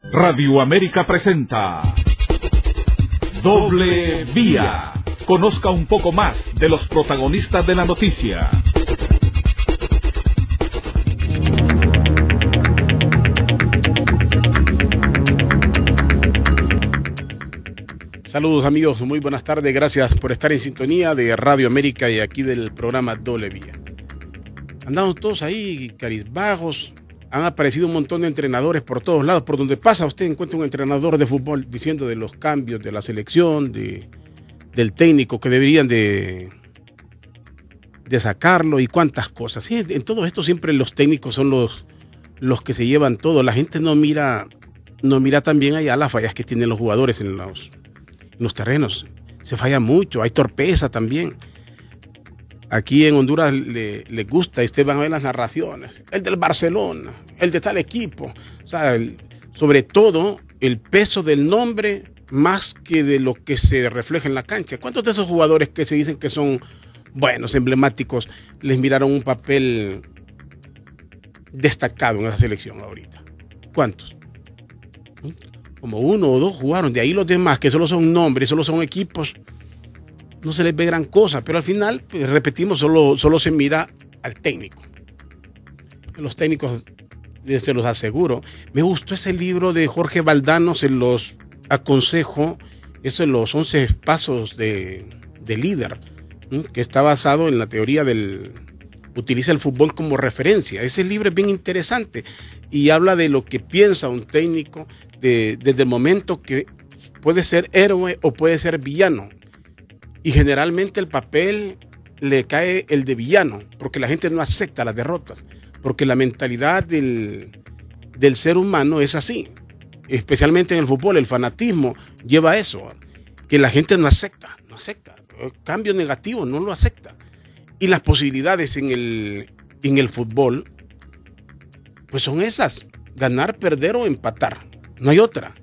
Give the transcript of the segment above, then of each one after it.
Radio América presenta Doble Vía. Conozca un poco más de los protagonistas de la noticia. Saludos amigos, muy buenas tardes, gracias por estar en sintonía de Radio América y aquí del programa Doble Vía. Andamos todos ahí cabizbajos, han aparecido un montón de entrenadores por todos lados, por donde pasa usted encuentra un entrenador de fútbol diciendo de los cambios de la selección, del técnico que deberían de sacarlo y cuántas cosas. Sí, en todo esto siempre los técnicos son los que se llevan todo, la gente no mira también allá las fallas que tienen los jugadores en los terrenos, se falla mucho, hay torpeza también. Aquí en Honduras le gusta, y ustedes van a ver las narraciones, el del Barcelona, el de tal equipo, o sea, sobre todo el peso del nombre más que de lo que se refleja en la cancha. ¿Cuántos de esos jugadores que se dicen que son buenos, emblemáticos, les miraron un papel destacado en esa selección ahorita? ¿Cuántos? Como uno o dos jugaron, de ahí los demás que solo son nombres, solo son equipos, no se les ve gran cosa, pero al final, pues, repetimos, solo se mira al técnico. Los técnicos, se los aseguro. Me gustó ese libro de Jorge Valdano, se los aconsejo, eso de los 11 pasos de líder, que está basado en la teoría utiliza el fútbol como referencia. Ese libro es bien interesante y habla de lo que piensa un técnico desde el momento que puede ser héroe o puede ser villano. Y generalmente el papel le cae el de villano, porque la gente no acepta las derrotas, porque la mentalidad del ser humano es así. Especialmente en el fútbol, el fanatismo lleva a eso, que la gente no acepta. El cambio negativo no lo acepta. Y las posibilidades en el fútbol, pues son esas: ganar, perder o empatar. No hay otra.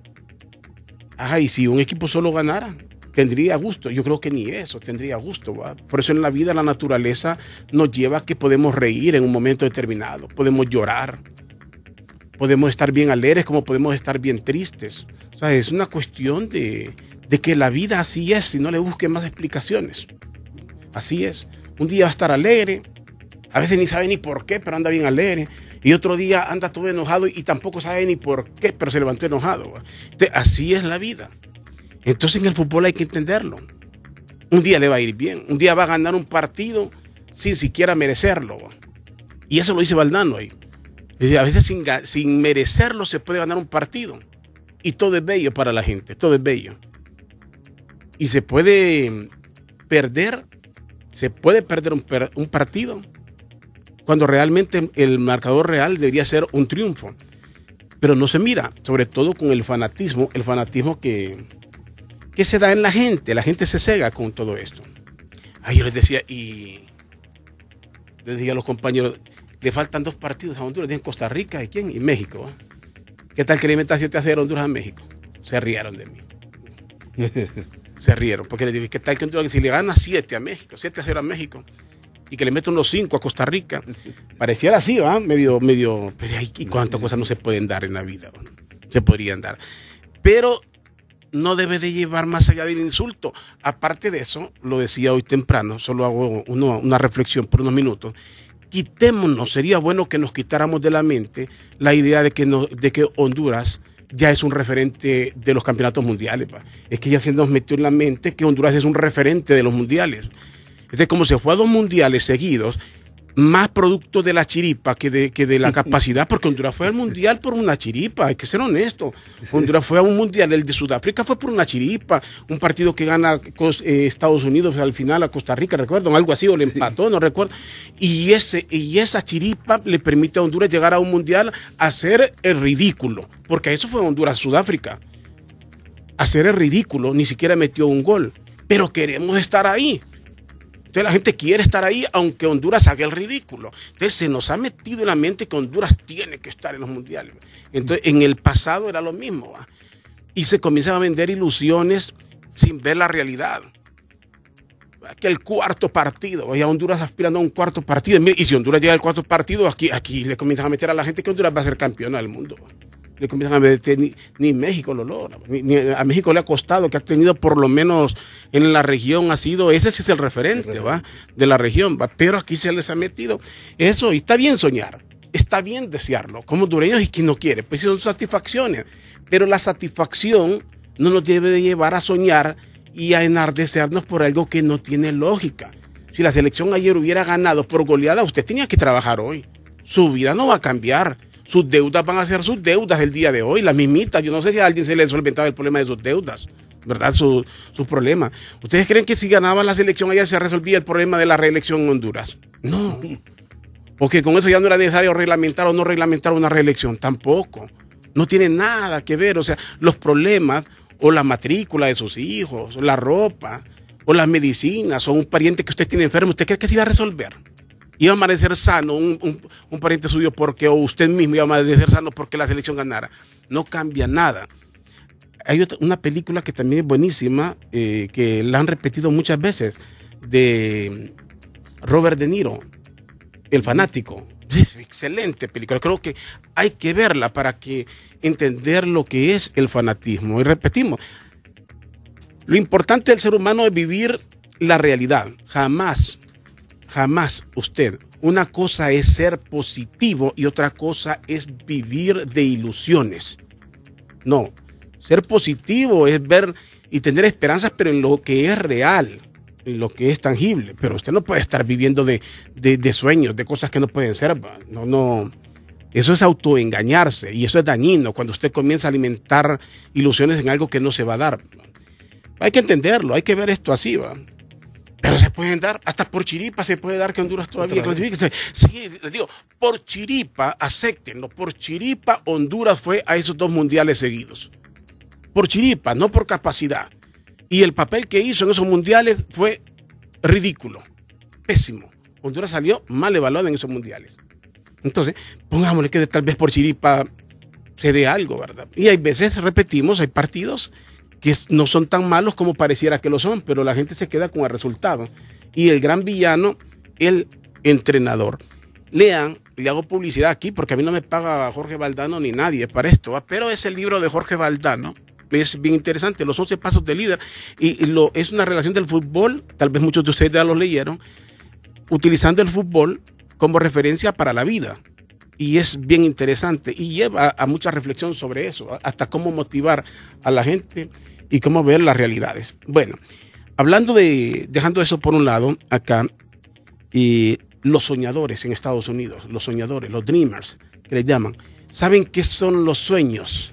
Y si un equipo solo ganara, tendría gusto. Yo creo que ni eso tendría gusto, ¿va? Por eso en la vida la naturaleza nos lleva a que podemos reír en un momento determinado, podemos llorar, podemos estar bien alegres como podemos estar bien tristes. O sea, es una cuestión de que la vida así es y no le busquen más explicaciones. Así es. Un día va a estar alegre, a veces ni sabe ni por qué, pero anda bien alegre. Y otro día anda todo enojado y tampoco sabe ni por qué, pero se levantó enojado. Entonces, así es la vida. Entonces en el fútbol hay que entenderlo. Un día le va a ir bien, un día va a ganar un partido sin siquiera merecerlo. Y eso lo dice Valdano ahí. A veces sin merecerlo se puede ganar un partido. Y todo es bello para la gente, todo es bello. Y se puede perder un partido cuando realmente el marcador real debería ser un triunfo. Pero no se mira, sobre todo con el fanatismo que se da en la gente se cega con todo esto. Yo les decía a los compañeros, le faltan 2 partidos a Honduras, en Costa Rica, ¿y quién? Y México. ¿Qué tal que le meta 7-0 Honduras a México? Se rieron de mí. Se rieron, porque les dije, ¿qué tal que Honduras, si le gana 7-0 a México, y que le mete unos 5 a Costa Rica? Pareciera así, ¿va? Medio, pero ¿y cuántas cosas no se pueden dar en la vida? ¿Va? Se podrían dar. Pero no debe de llevar más allá del insulto. Aparte de eso, lo decía hoy temprano, solo hago una reflexión por unos minutos. Quitémonos, sería bueno que nos quitáramos de la mente la idea de que Honduras ya es un referente de los campeonatos mundiales. Es que ya se nos metió en la mente que Honduras es un referente de los mundiales. Entonces, como se fue a 2 mundiales seguidos, más producto de la chiripa que de la capacidad, porque Honduras fue al mundial por una chiripa, hay que ser honesto. Honduras fue a un mundial, el de Sudáfrica fue por una chiripa, un partido que gana Estados Unidos al final a Costa Rica, recuerdo, algo así, o le empató, no recuerdo. Y esa chiripa le permite a Honduras llegar a un mundial a hacer el ridículo, porque eso fue Honduras-Sudáfrica. Hacer el ridículo, ni siquiera metió un gol, pero queremos estar ahí. Entonces la gente quiere estar ahí aunque Honduras haga el ridículo. Entonces se nos ha metido en la mente que Honduras tiene que estar en los mundiales. Entonces en el pasado era lo mismo, ¿va? Y se comienzan a vender ilusiones sin ver la realidad. Que el 4.º partido, ya Honduras aspirando a un 4.º partido. Y si Honduras llega al 4.º partido, aquí le comienzan a meter a la gente que Honduras va a ser campeona del mundo. le comienzan a meter, ni México lo logra, ni a México le ha costado, que ha tenido por lo menos en la región, ese sí es el referente, ¿va? De la región, ¿va? Pero aquí se les ha metido eso, y está bien soñar, está bien desearlo, como hondureños, y quien no quiere, pues son satisfacciones, pero la satisfacción no nos debe de llevar a soñar y a enardecernos por algo que no tiene lógica. Si la selección ayer hubiera ganado por goleada, usted tenía que trabajar hoy, su vida no va a cambiar. Sus deudas van a ser sus deudas el día de hoy, las mismitas. Yo no sé si a alguien se le solventaba el problema de sus deudas, ¿verdad? Sus problemas. ¿Ustedes creen que si ganaba la selección ayer se resolvía el problema de la reelección en Honduras? No. O que con eso ya no era necesario reglamentar o no reglamentar una reelección. Tampoco. No tiene nada que ver. O sea, los problemas o la matrícula de sus hijos, o la ropa, o las medicinas, o un pariente que usted tiene enfermo, ¿usted cree que se iba a resolver? Iba a amanecer sano un pariente suyo o usted mismo iba a amanecer sano porque la selección ganara. No cambia nada. Hay una película que también es buenísima, que la han repetido muchas veces, de Robert De Niro, El Fanático. Es excelente película. Creo que hay que verla para entender lo que es el fanatismo. Y repetimos, lo importante del ser humano es vivir la realidad. Jamás usted. Una cosa es ser positivo y otra cosa es vivir de ilusiones. No, ser positivo es ver y tener esperanzas, pero en lo que es real, en lo que es tangible. Pero usted no puede estar viviendo de sueños, de cosas que no pueden ser. No. Eso es autoengañarse y eso es dañino cuando usted comienza a alimentar ilusiones en algo que no se va a dar. Hay que entenderlo, hay que ver esto así, ¿va? Pero se pueden dar, hasta por chiripa se puede dar que Honduras todavía clasifique. Sí, les digo, por chiripa, acéptenlo, por chiripa Honduras fue a esos 2 mundiales seguidos. Por chiripa, no por capacidad. Y el papel que hizo en esos mundiales fue ridículo, pésimo. Honduras salió mal evaluado en esos mundiales. Entonces, pongámosle que tal vez por chiripa se dé algo, ¿verdad? Y hay veces, repetimos, hay partidos que no son tan malos como pareciera que lo son, pero la gente se queda con el resultado. Y el gran villano, el entrenador. Lean, le hago publicidad aquí porque a mí no me paga Jorge Valdano ni nadie para esto, ¿va? Pero ese libro de Jorge Valdano es bien interesante, Los 11 Pasos del Líder, y es una relación del fútbol, tal vez muchos de ustedes ya lo leyeron, utilizando el fútbol como referencia para la vida. Y es bien interesante y lleva a mucha reflexión sobre eso, hasta cómo motivar a la gente y cómo ver las realidades. Bueno, dejando eso por un lado, acá, los soñadores en Estados Unidos, los soñadores, los dreamers, que les llaman, ¿saben qué son los sueños?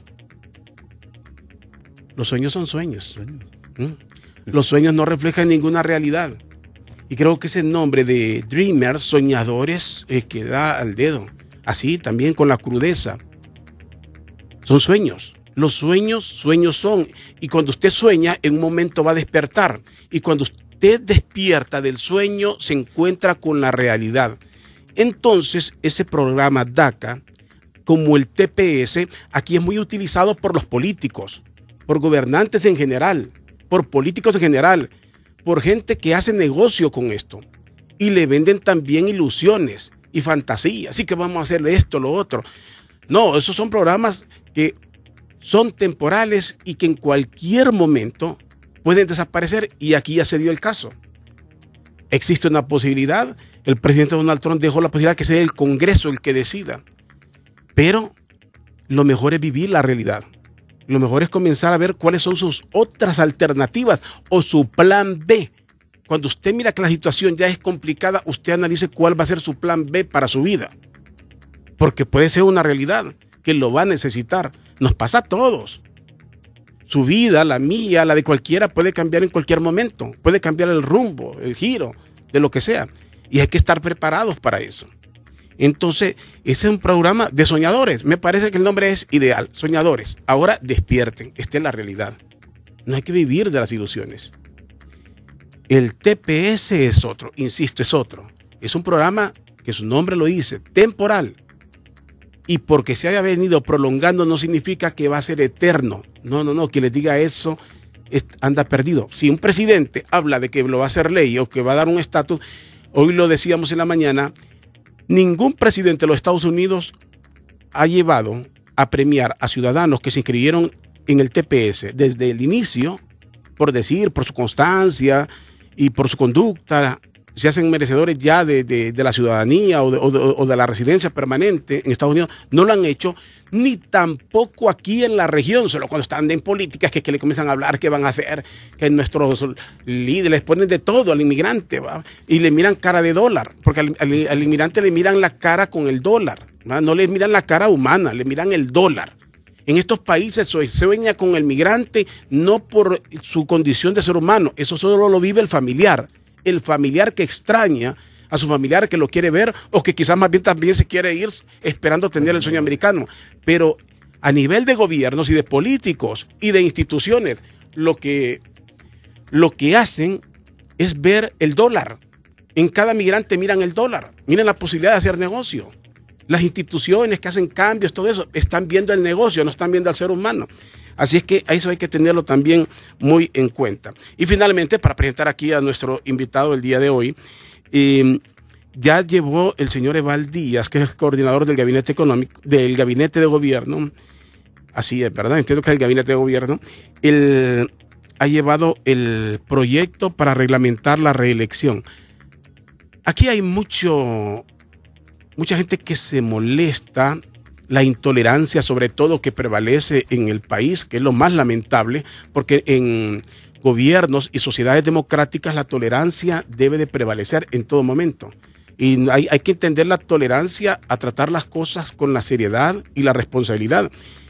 Los sueños son sueños. Los sueños no reflejan ninguna realidad. Y creo que ese nombre de dreamers, soñadores, que da al dedo. Así también con la crudeza. Son sueños. Los sueños son. Y cuando usted sueña, en un momento va a despertar. Y cuando usted despierta del sueño, se encuentra con la realidad. Entonces, ese programa DACA, como el TPS, aquí es muy utilizado por los políticos, por gobernantes en general, por políticos en general, por gente que hace negocio con esto. Y le venden también ilusiones y fantasía, así que vamos a hacer esto, lo otro. No, esos son programas que son temporales y que en cualquier momento pueden desaparecer, y aquí ya se dio el caso. Existe una posibilidad, el presidente Donald Trump dejó la posibilidad que sea el Congreso el que decida, pero lo mejor es vivir la realidad. Lo mejor es comenzar a ver cuáles son sus otras alternativas o su plan B. Cuando usted mira que la situación ya es complicada, usted analice cuál va a ser su plan B para su vida. Porque puede ser una realidad que lo va a necesitar. Nos pasa a todos. Su vida, la mía, la de cualquiera, puede cambiar en cualquier momento. Puede cambiar el rumbo, el giro, de lo que sea. Y hay que estar preparados para eso. Entonces, ese es un programa de soñadores. Me parece que el nombre es ideal. Soñadores. Ahora despierten. Esta es la realidad. No hay que vivir de las ilusiones. El TPS es otro, insisto, es otro. Es un programa que su nombre lo dice, temporal. Y porque se haya venido prolongando no significa que va a ser eterno. No, quien les diga eso anda perdido. Si un presidente habla de que lo va a hacer ley o que va a dar un estatus, hoy lo decíamos en la mañana, ningún presidente de los Estados Unidos ha llevado a premiar a ciudadanos que se inscribieron en el TPS desde el inicio, por decir, por su constancia y por su conducta, se hacen merecedores ya de la ciudadanía o de la residencia permanente en Estados Unidos, no lo han hecho, ni tampoco aquí en la región, solo cuando están en políticas que le comienzan a hablar qué van a hacer, que nuestros líderes les ponen de todo al inmigrante, ¿va? Y le miran cara de dólar, porque al inmigrante le miran la cara con el dólar, ¿va? No le miran la cara humana, le miran el dólar. En estos países se sueña con el migrante no por su condición de ser humano, eso solo lo vive el familiar que extraña a su familiar, que lo quiere ver, o que quizás más bien también se quiere ir esperando tener el sueño americano. Pero a nivel de gobiernos y de políticos y de instituciones, lo que hacen es ver el dólar. En cada migrante miran el dólar, miran la posibilidad de hacer negocio. Las instituciones que hacen cambios, todo eso, están viendo el negocio, no están viendo al ser humano. Así es que a eso hay que tenerlo también muy en cuenta. Y finalmente, para presentar aquí a nuestro invitado el día de hoy, ya llevó el señor Eval Díaz, que es el coordinador del gabinete económico, del gabinete de gobierno, así es, ¿verdad? Entiendo que es el gabinete de gobierno, él ha llevado el proyecto para reglamentar la reelección. Aquí hay mucha gente que se molesta, la intolerancia sobre todo que prevalece en el país, que es lo más lamentable, porque en gobiernos y sociedades democráticas la tolerancia debe de prevalecer en todo momento. Y hay que entender la tolerancia a tratar las cosas con la seriedad y la responsabilidad.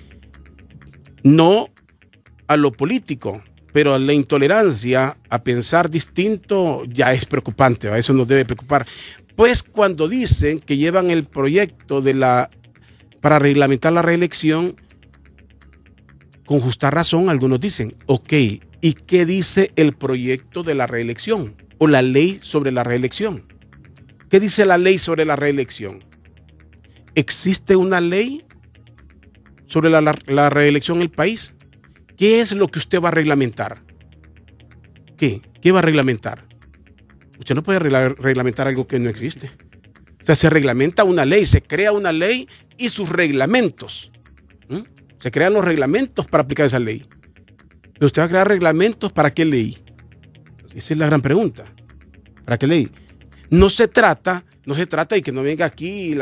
No a lo político, pero la intolerancia a pensar distinto ya es preocupante, ¿va? Eso nos debe preocupar. Pues cuando dicen que llevan el proyecto para reglamentar la reelección, con justa razón algunos dicen, ok, ¿y qué dice el proyecto de la reelección o la ley sobre la reelección? ¿Qué dice la ley sobre la reelección? ¿Existe una ley sobre la reelección en el país? ¿Qué es lo que usted va a reglamentar? ¿Qué va a reglamentar? Usted no puede reglamentar algo que no existe. O sea, se reglamenta una ley, se crea una ley y sus reglamentos. Se crean los reglamentos para aplicar esa ley. Pero usted va a crear reglamentos ¿para qué ley? Esa es la gran pregunta. ¿Para qué ley? No se trata y que no venga aquí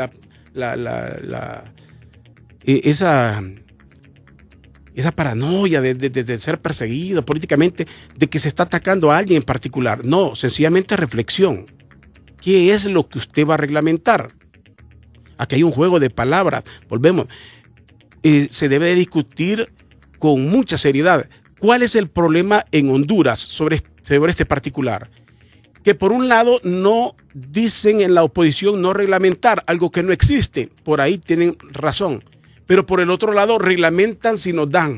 esa paranoia de ser perseguido políticamente, de que se está atacando a alguien en particular. No, sencillamente reflexión. ¿Qué es lo que usted va a reglamentar? Aquí hay un juego de palabras. Volvemos. Se debe de discutir con mucha seriedad. ¿Cuál es el problema en Honduras sobre este particular? Que por un lado no dicen en la oposición no reglamentar algo que no existe. Por ahí tienen razón. Pero por el otro lado reglamentan si nos dan.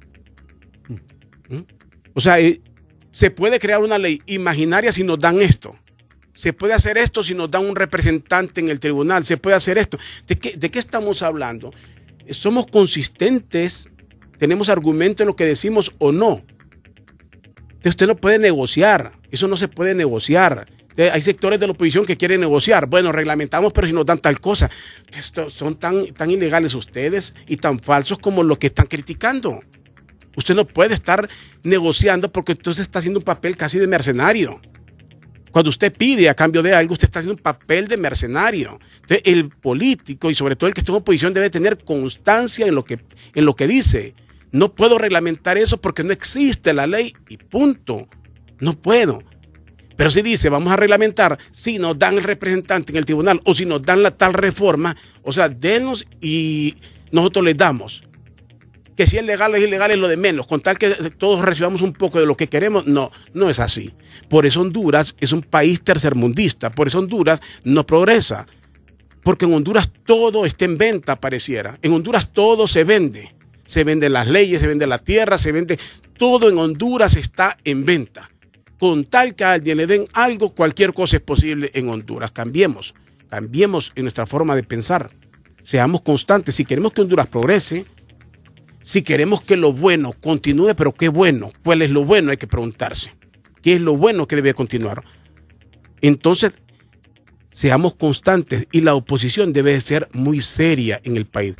O sea, se puede crear una ley imaginaria si nos dan esto. Se puede hacer esto si nos dan un representante en el tribunal. Se puede hacer esto. ¿De qué estamos hablando? ¿Somos consistentes? ¿Tenemos argumento en lo que decimos o no? Usted no puede negociar. Eso no se puede negociar. Hay sectores de la oposición que quieren negociar. Bueno, reglamentamos, pero si nos dan tal cosa. Son tan ilegales ustedes y tan falsos como lo que están criticando. Usted no puede estar negociando porque entonces está haciendo un papel casi de mercenario. Cuando usted pide a cambio de algo, usted está haciendo un papel de mercenario. Entonces, el político y sobre todo el que está en oposición debe tener constancia en lo que dice. No puedo reglamentar eso porque no existe la ley y punto. No puedo. Pero si dice, vamos a reglamentar si nos dan el representante en el tribunal o si nos dan la tal reforma, o sea, denos y nosotros les damos. Que si es legal o es ilegal es lo de menos, con tal que todos recibamos un poco de lo que queremos, no es así. Por eso Honduras es un país tercermundista, por eso Honduras no progresa, porque en Honduras todo está en venta, pareciera. En Honduras todo se venden las leyes, se vende la tierra, se vende, todo en Honduras está en venta. Con tal que a alguien le den algo, cualquier cosa es posible en Honduras. Cambiemos en nuestra forma de pensar, seamos constantes. Si queremos que Honduras progrese, si queremos que lo bueno continúe, pero qué bueno, ¿cuál es lo bueno? Hay que preguntarse. ¿Qué es lo bueno que debe continuar? Entonces, seamos constantes y la oposición debe ser muy seria en el país.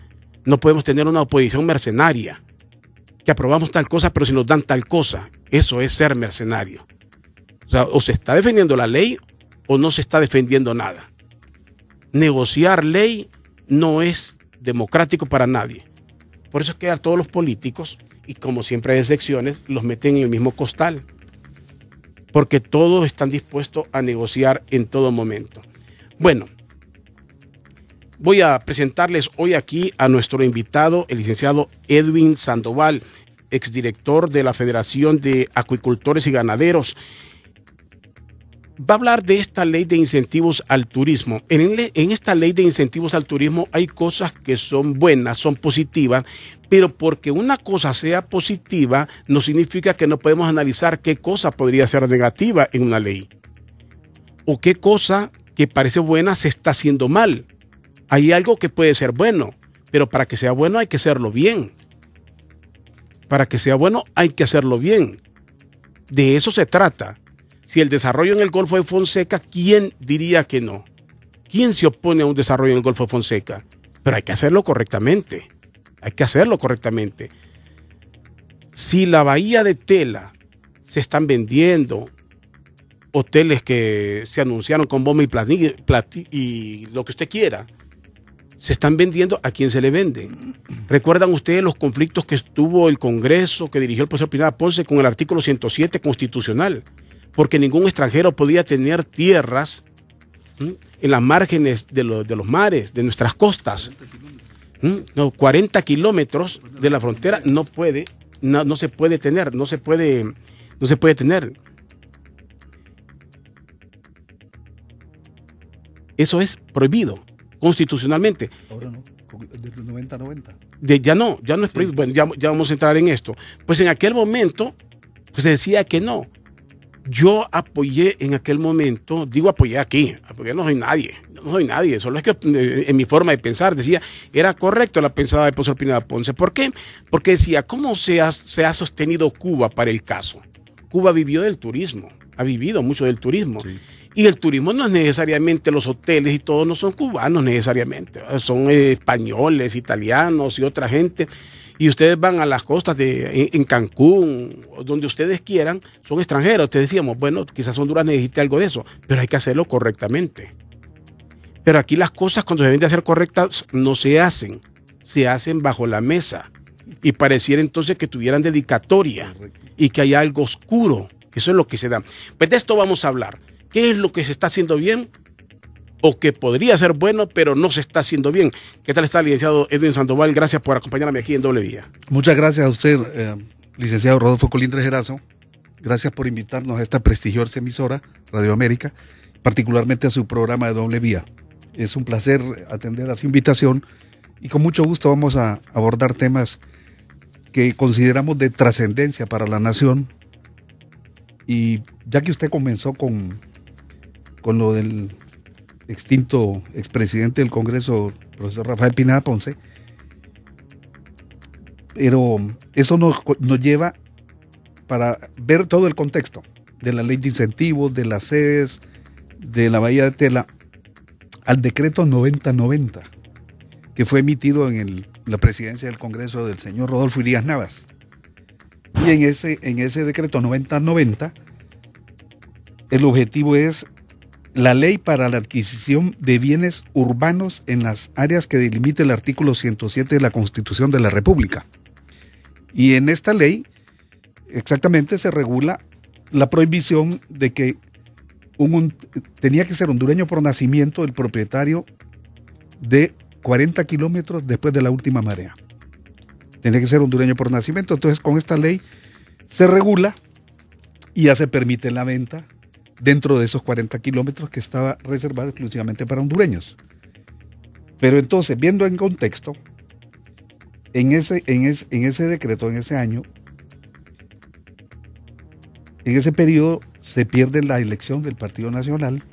No podemos tener una oposición mercenaria, que aprobamos tal cosa, pero si nos dan tal cosa. Eso es ser mercenario. O sea, o se está defendiendo la ley o no se está defendiendo nada. Negociar ley no es democrático para nadie. Por eso es que a todos los políticos, y como siempre hay excepciones, los meten en el mismo costal. Porque todos están dispuestos a negociar en todo momento. Bueno, voy a presentarles hoy aquí a nuestro invitado, el licenciado Edwin Sandoval, exdirector de la Federación de Acuicultores y Ganaderos. Va a hablar de esta ley de incentivos al turismo. En esta ley de incentivos al turismo hay cosas que son buenas, son positivas, pero porque una cosa sea positiva no significa que no podemos analizar qué cosa podría ser negativa en una ley. O qué cosa que parece buena se está haciendo mal. Hay algo que puede ser bueno, pero para que sea bueno hay que hacerlo bien. Para que sea bueno hay que hacerlo bien. De eso se trata. Si el desarrollo en el Golfo de Fonseca, ¿quién diría que no? ¿Quién se opone a un desarrollo en el Golfo de Fonseca? Pero hay que hacerlo correctamente. Hay que hacerlo correctamente. Si la bahía de Tela se están vendiendo hoteles que se anunciaron con bomba y lo que usted quiera, se están vendiendo, ¿a quién se le vende? ¿Recuerdan ustedes los conflictos que tuvo el Congreso que dirigió el profesor Pineda Ponce con el artículo 107 constitucional? Porque ningún extranjero podía tener tierras en las márgenes de los mares, de nuestras costas. 40 kilómetros de la frontera no se puede tener. Eso es prohibido constitucionalmente. Ahora no, desde el 90-90. Ya no es prohibido. Bueno, ya vamos a entrar en esto. Pues en aquel momento pues se decía que no. Yo apoyé en aquel momento, apoyé aquí, porque no soy nadie, solo es que en mi forma de pensar decía, era correcto la pensada de profesor Pineda Ponce. ¿Por qué? Porque decía, ¿cómo se ha sostenido Cuba para el caso? Cuba vivió del turismo, ha vivido mucho del turismo. Sí. Y el turismo no es necesariamente los hoteles y todos no son cubanos necesariamente, son españoles, italianos y otra gente. Y ustedes van a las costas en Cancún, donde ustedes quieran, son extranjeros. Ustedes decíamos, bueno, quizás Honduras necesite algo de eso, pero hay que hacerlo correctamente. Pero aquí las cosas cuando se deben de hacer correctas no se hacen bajo la mesa. Y pareciera entonces que tuvieran dedicatoria y que hay algo oscuro. Eso es lo que se da. Pues de esto vamos a hablar. ¿Qué es lo que se está haciendo bien? O que podría ser bueno, pero no se está haciendo bien. ¿Qué tal está el licenciado Edwin Sandoval? Gracias por acompañarme aquí en Doble Vía. Muchas gracias a usted, licenciado Rodolfo Colindres Erazo. Gracias por invitarnos a esta prestigiosa emisora, Radio América, particularmente a su programa de Doble Vía. Es un placer atender a su invitación y con mucho gusto vamos a abordar temas que consideramos de trascendencia para la nación. Y ya que usted comenzó con lo del extinto expresidente del Congreso, profesor Rafael Pineda Ponce, pero eso nos lleva para ver todo el contexto de la ley de incentivos, de las sedes, de la bahía de Tela, al decreto 9090, que fue emitido en la presidencia del Congreso del señor Rodolfo Irías Navas. Y en ese decreto 9090, el objetivo es la ley para la adquisición de bienes urbanos en las áreas que delimita el artículo 107 de la Constitución de la República. Y en esta ley exactamente se regula la prohibición de que tenía que ser hondureño por nacimiento el propietario de 40 kilómetros después de la última marea. Tenía que ser hondureño por nacimiento. Entonces con esta ley se regula y ya se permite la venta dentro de esos 40 kilómetros que estaba reservado exclusivamente para hondureños. Pero entonces, viendo en contexto, en ese decreto, en ese año, en ese periodo se pierde la elección del Partido Nacional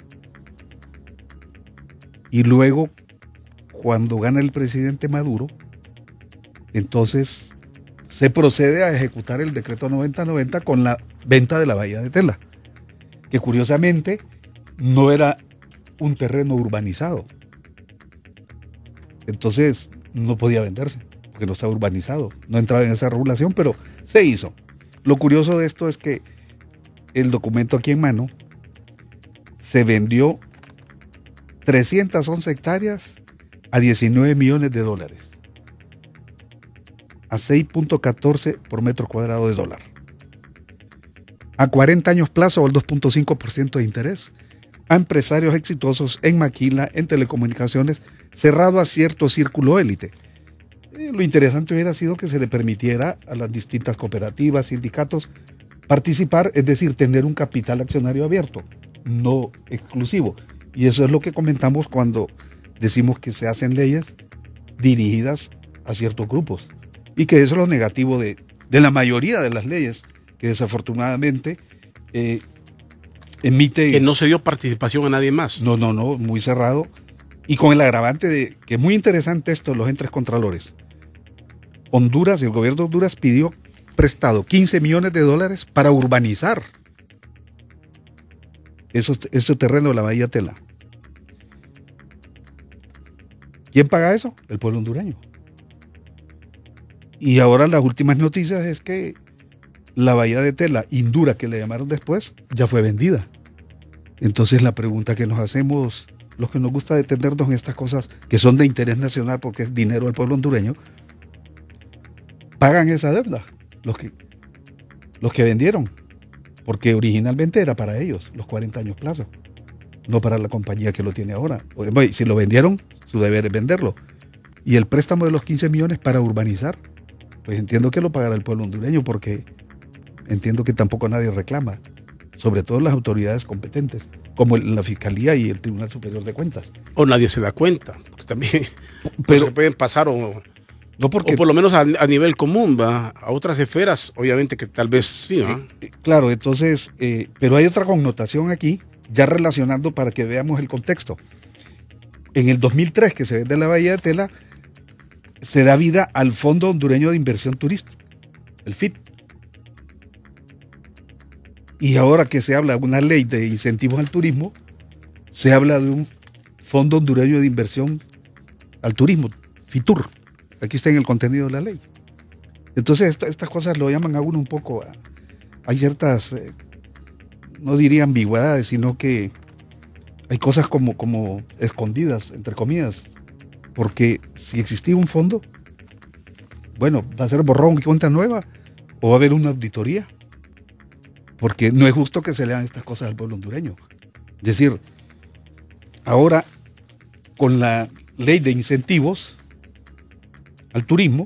y luego, cuando gana el presidente Maduro, entonces se procede a ejecutar el decreto 9090 con la venta de la bahía de Tela, que curiosamente no era un terreno urbanizado. Entonces, no podía venderse, porque no estaba urbanizado, no entraba en esa regulación, pero se hizo. Lo curioso de esto es que el documento aquí en mano se vendió 311 hectáreas a $19 millones, a 6.14 por metro cuadrado de dólar. A 40 años plazo al 2.5% de interés, a empresarios exitosos en maquila, en telecomunicaciones, cerrado a cierto círculo élite. Lo interesante hubiera sido que se le permitiera a las distintas cooperativas, sindicatos, participar, es decir, tener un capital accionario abierto, no exclusivo. Y eso es lo que comentamos cuando decimos que se hacen leyes dirigidas a ciertos grupos. Y que eso es lo negativo de la mayoría de las leyes que desafortunadamente emite... Que no se dio participación a nadie más. No, muy cerrado. Y con el agravante de que es muy interesante esto, los entes contralores. Honduras, el gobierno de Honduras pidió prestado $15 millones para urbanizar ese terreno de la Bahía Tela. ¿Quién paga eso? El pueblo hondureño. Y ahora las últimas noticias es que la Bahía de Tela, Indura, que le llamaron después, ya fue vendida. Entonces la pregunta que nos hacemos, los que nos gusta detenernos en estas cosas que son de interés nacional porque es dinero del pueblo hondureño, pagan esa deuda, los que vendieron, porque originalmente era para ellos, los 40 años plazo, no para la compañía que lo tiene ahora. Si lo vendieron, su deber es venderlo. Y el préstamo de los 15 millones para urbanizar, pues entiendo que lo pagará el pueblo hondureño, porque entiendo que tampoco nadie reclama, sobre todo las autoridades competentes, como la Fiscalía y el Tribunal Superior de Cuentas. O nadie se da cuenta, porque también pero se pueden pasar no porque, o por lo menos a nivel común, ¿va? A otras esferas, obviamente que tal vez sí, ¿no? Claro, entonces, pero hay otra connotación aquí, ya relacionando para que veamos el contexto. En el 2003, que se vende la Bahía de Tela, se da vida al Fondo Hondureño de Inversión Turística, el FIT. Y ahora que se habla de una ley de incentivos al turismo, se habla de un Fondo Hondureño de Inversión al Turismo, FITUR. Aquí está en el contenido de la ley. Entonces estas cosas lo llaman a uno un poco, hay ciertas, no diría ambigüedades, sino que hay cosas como escondidas, entre comillas, porque si existía un fondo, bueno, va a ser borrón y cuenta nueva, o va a haber una auditoría, porque no es justo que se le hagan estas cosas al pueblo hondureño. Es decir, ahora con la ley de incentivos al turismo,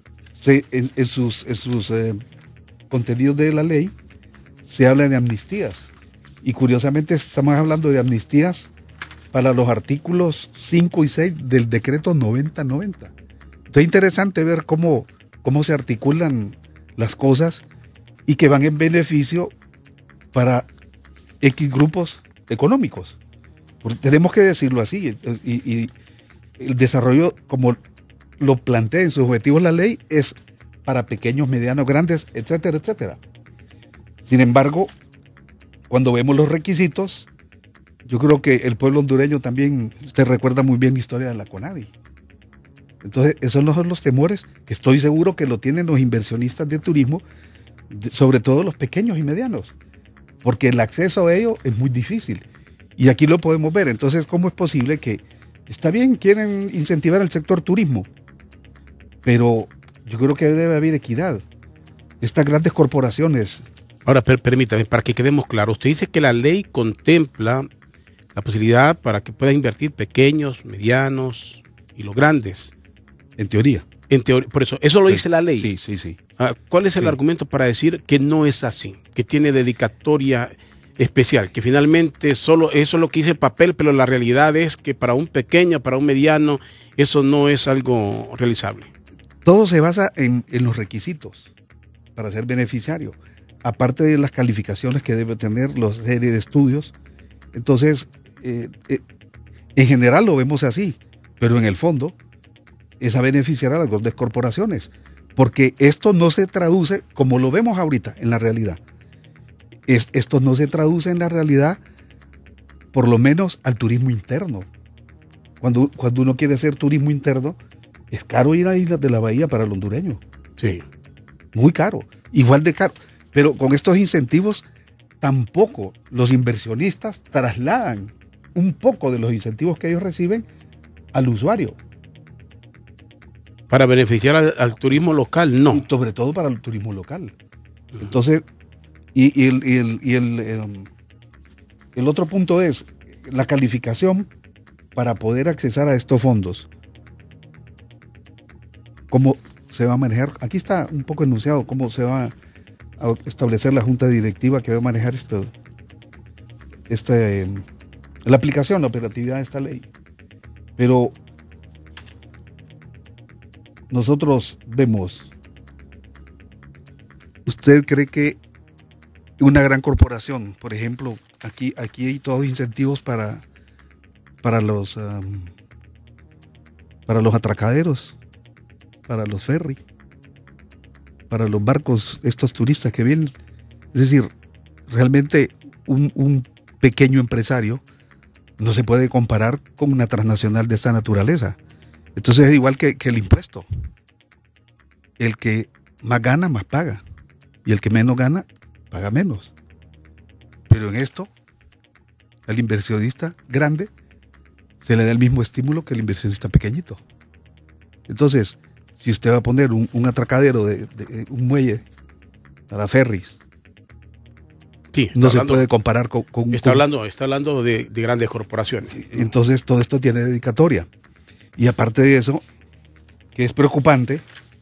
en sus contenidos de la ley, se habla de amnistías. Y curiosamente estamos hablando de amnistías para los artículos 5 y 6 del decreto 9090. Entonces es interesante ver cómo se articulan las cosas y que van en beneficio para X grupos económicos. Porque tenemos que decirlo así. Y el desarrollo, como lo plantea en sus objetivos la ley, es para pequeños, medianos, grandes, etcétera, etcétera. Sin embargo, cuando vemos los requisitos, yo creo que el pueblo hondureño también, usted recuerda muy bien la historia de la CONADI. Entonces, esos no son los temores que estoy seguro que lo tienen los inversionistas de turismo, sobre todo los pequeños y medianos, porque el acceso a ello es muy difícil. Y aquí lo podemos ver. Entonces, ¿cómo es posible que, está bien, quieren incentivar el sector turismo, pero yo creo que debe haber equidad? Estas grandes corporaciones... Ahora, permítame, para que quedemos claros, usted dice que la ley contempla la posibilidad para que puedan invertir pequeños, medianos y los grandes. En teoría. Por eso lo dice la ley. Sí. ¿Cuál es el argumento para decir que no es así? Que tiene dedicatoria especial, que finalmente solo eso es lo que dice el papel, pero la realidad es que para un pequeño, para un mediano, eso no es algo realizable. Todo se basa en los requisitos para ser beneficiario, aparte de las calificaciones que debe tener, la serie de estudios. Entonces, en general lo vemos así, pero en el fondo es a beneficiar a las grandes corporaciones, porque esto no se traduce, como lo vemos ahorita, en la realidad. Esto no se traduce en la realidad, por lo menos al turismo interno. Cuando uno quiere hacer turismo interno, Es caro ir a Islas de la Bahía para el hondureño. Sí. Muy caro. Igual de caro. Pero con estos incentivos, tampoco los inversionistas trasladan un poco de los incentivos que ellos reciben al usuario. Para beneficiar al turismo local, no. Y sobre todo para el turismo local. Entonces, el otro punto es la calificación para poder accesar a estos fondos. ¿Cómo se va a manejar? Aquí está un poco enunciado cómo se va a establecer la junta directiva que va a manejar la aplicación, la operatividad de esta ley. Pero nosotros vemos, ¿usted cree que una gran corporación, por ejemplo, aquí hay todos incentivos para los atracaderos, para los ferries, para los barcos, estos turistas que vienen? Es decir, realmente un pequeño empresario no se puede comparar con una transnacional de esta naturaleza. Entonces es igual que el impuesto. El que más gana, más paga. Y el que menos gana, paga menos. Pero en esto, al inversionista grande se le da el mismo estímulo que el inversionista pequeñito. Entonces, si usted va a poner un atracadero de un muelle para ferries, Sí, no se puede comparar con está hablando de grandes corporaciones. Entonces todo esto tiene dedicatoria. Y aparte de eso, que es preocupante,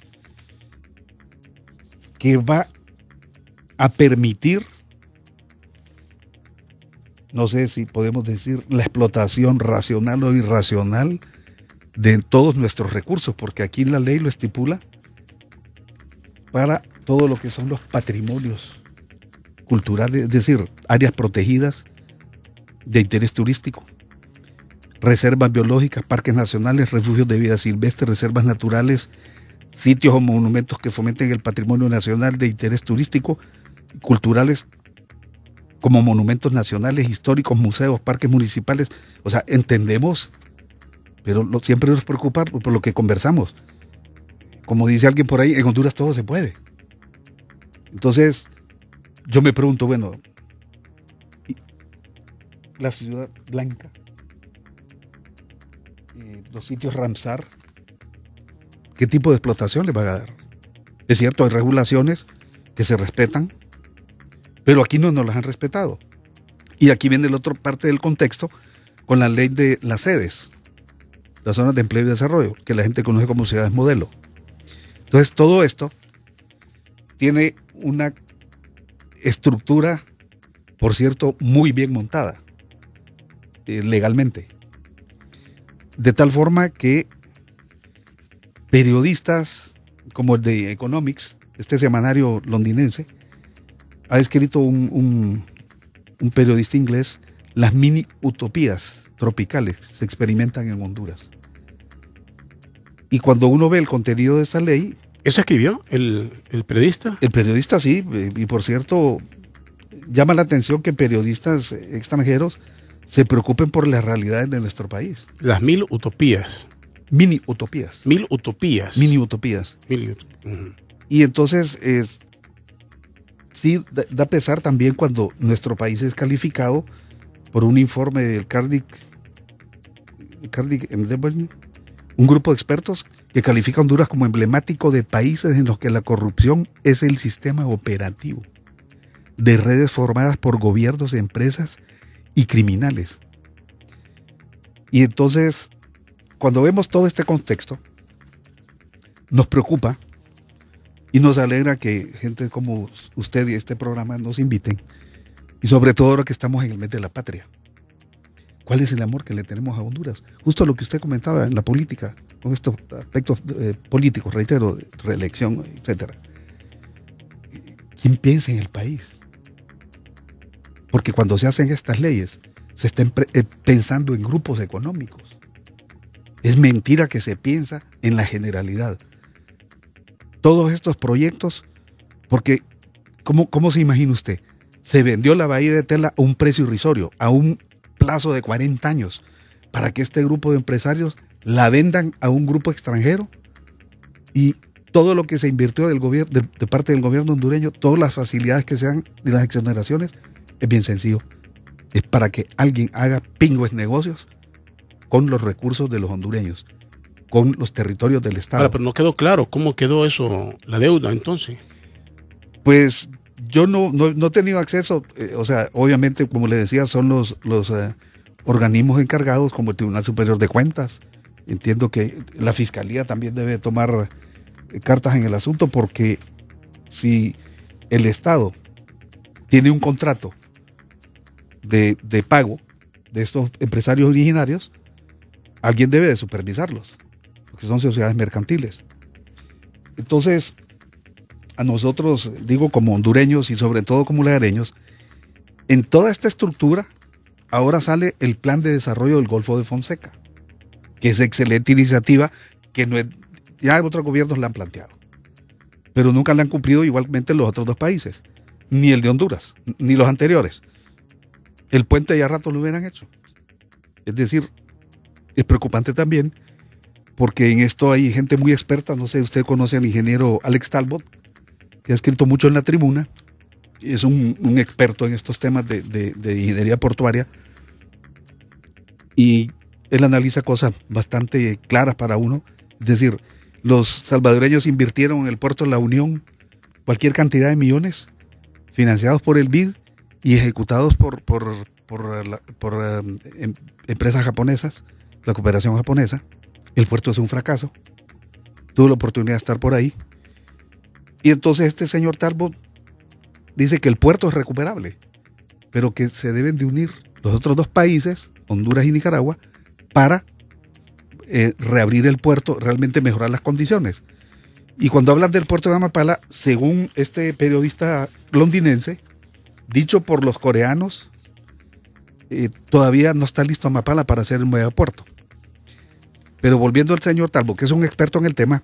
que va a permitir, no sé si podemos decir, la explotación racional o irracional de todos nuestros recursos, porque aquí la ley lo estipula para todo lo que son los patrimonios culturales, es decir, áreas protegidas de interés turístico, reservas biológicas, parques nacionales, refugios de vida silvestre, reservas naturales, sitios o monumentos que fomenten el patrimonio nacional de interés turístico, culturales, como monumentos nacionales, históricos, museos, parques municipales. O sea, entendemos, pero siempre nos preocupa por lo que conversamos. Como dice alguien por ahí, en Honduras todo se puede. Entonces, yo me pregunto, bueno, la ciudad blanca, los sitios Ramsar, ¿qué tipo de explotación les va a dar? Es cierto, hay regulaciones que se respetan, pero aquí no nos las han respetado. Y aquí viene la otra parte del contexto con la ley de las sedes, las zonas de empleo y desarrollo, que la gente conoce como ciudades modelo. Entonces, todo esto tiene una estructura, por cierto, muy bien montada, legalmente. De tal forma que periodistas como el de Economics, este semanario londinense, ha escrito un periodista inglés, las mini utopías tropicales se experimentan en Honduras. Y cuando uno ve el contenido de esta ley... ¿Eso escribió el periodista? El periodista sí, y por cierto, llama la atención que periodistas extranjeros se preocupen por las realidades de nuestro país. Las 1000 utopías. Mini utopías. 1000 utopías. Mini utopías. Y entonces, sí da pesar también cuando nuestro país es calificado por un informe del Cardiff, un grupo de expertos que califica a Honduras como emblemático de países en los que la corrupción es el sistema operativo de redes formadas por gobiernos, empresas y criminales. Y entonces, cuando vemos todo este contexto, nos preocupa y nos alegra que gente como usted y este programa nos inviten, y sobre todo ahora que estamos en el mes de la patria. ¿Cuál es el amor que le tenemos a Honduras? Justo lo que usted comentaba en la política, con estos aspectos políticos, reitero, reelección, etcétera. ¿Quién piensa en el país? Porque cuando se hacen estas leyes, se están pensando en grupos económicos. Es mentira que se piensa en la generalidad. Todos estos proyectos, porque ¿cómo se imagina usted? Se vendió la Bahía de Tela a un precio irrisorio, a un plazo de 40 años, para que este grupo de empresarios la vendan a un grupo extranjero y todo lo que se invirtió del gobierno, de parte del gobierno hondureño, todas las facilidades que se dan de las exoneraciones, es bien sencillo. Es para que alguien haga pingües negocios con los recursos de los hondureños, con los territorios del Estado. Ahora, pero no quedó claro cómo quedó eso, la deuda, entonces. Pues yo no he tenido acceso, o sea, obviamente, como le decía, son los organismos encargados, como el Tribunal Superior de Cuentas. Entiendo que la Fiscalía también debe tomar cartas en el asunto, porque si el Estado tiene un contrato de pago de estos empresarios originarios, alguien debe de supervisarlos, porque son sociedades mercantiles. Entonces, a nosotros, digo, como hondureños y sobre todo como lareños, en toda esta estructura, ahora sale el Plan de Desarrollo del Golfo de Fonseca, que es excelente iniciativa, que no es, ya otros gobiernos la han planteado, pero nunca la han cumplido, igualmente los otros dos países, ni el de Honduras, ni los anteriores. El puente ya rato lo hubieran hecho. Es decir, es preocupante también, porque en esto hay gente muy experta. No sé, usted conoce al ingeniero Alex Talbot, que ha escrito mucho en La Tribuna, es un experto en estos temas de ingeniería portuaria, y él analiza cosas bastante claras para uno. Es decir, los salvadoreños invirtieron en el puerto de La Unión cualquier cantidad de millones, financiados por el BID y ejecutados por empresas japonesas, la cooperación japonesa. El puerto es un fracaso. Tuve la oportunidad de estar por ahí. Y entonces este señor Talbot dice que el puerto es recuperable, pero que se deben de unir los otros dos países, Honduras y Nicaragua, para reabrir el puerto, realmente mejorar las condiciones. Y cuando hablan del puerto de Amapala, según este periodista londinense, dicho por los coreanos, todavía no está listo Amapala para hacer un megapuerto. Pero volviendo al señor Talbot, que es un experto en el tema,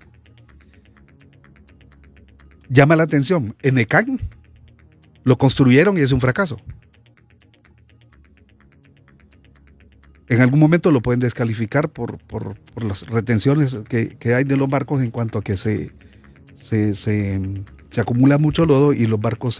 llama la atención. En Ecán lo construyeron y es un fracaso. En algún momento lo pueden descalificar por las retenciones que hay de los barcos, en cuanto a que se acumula mucho lodo y los barcos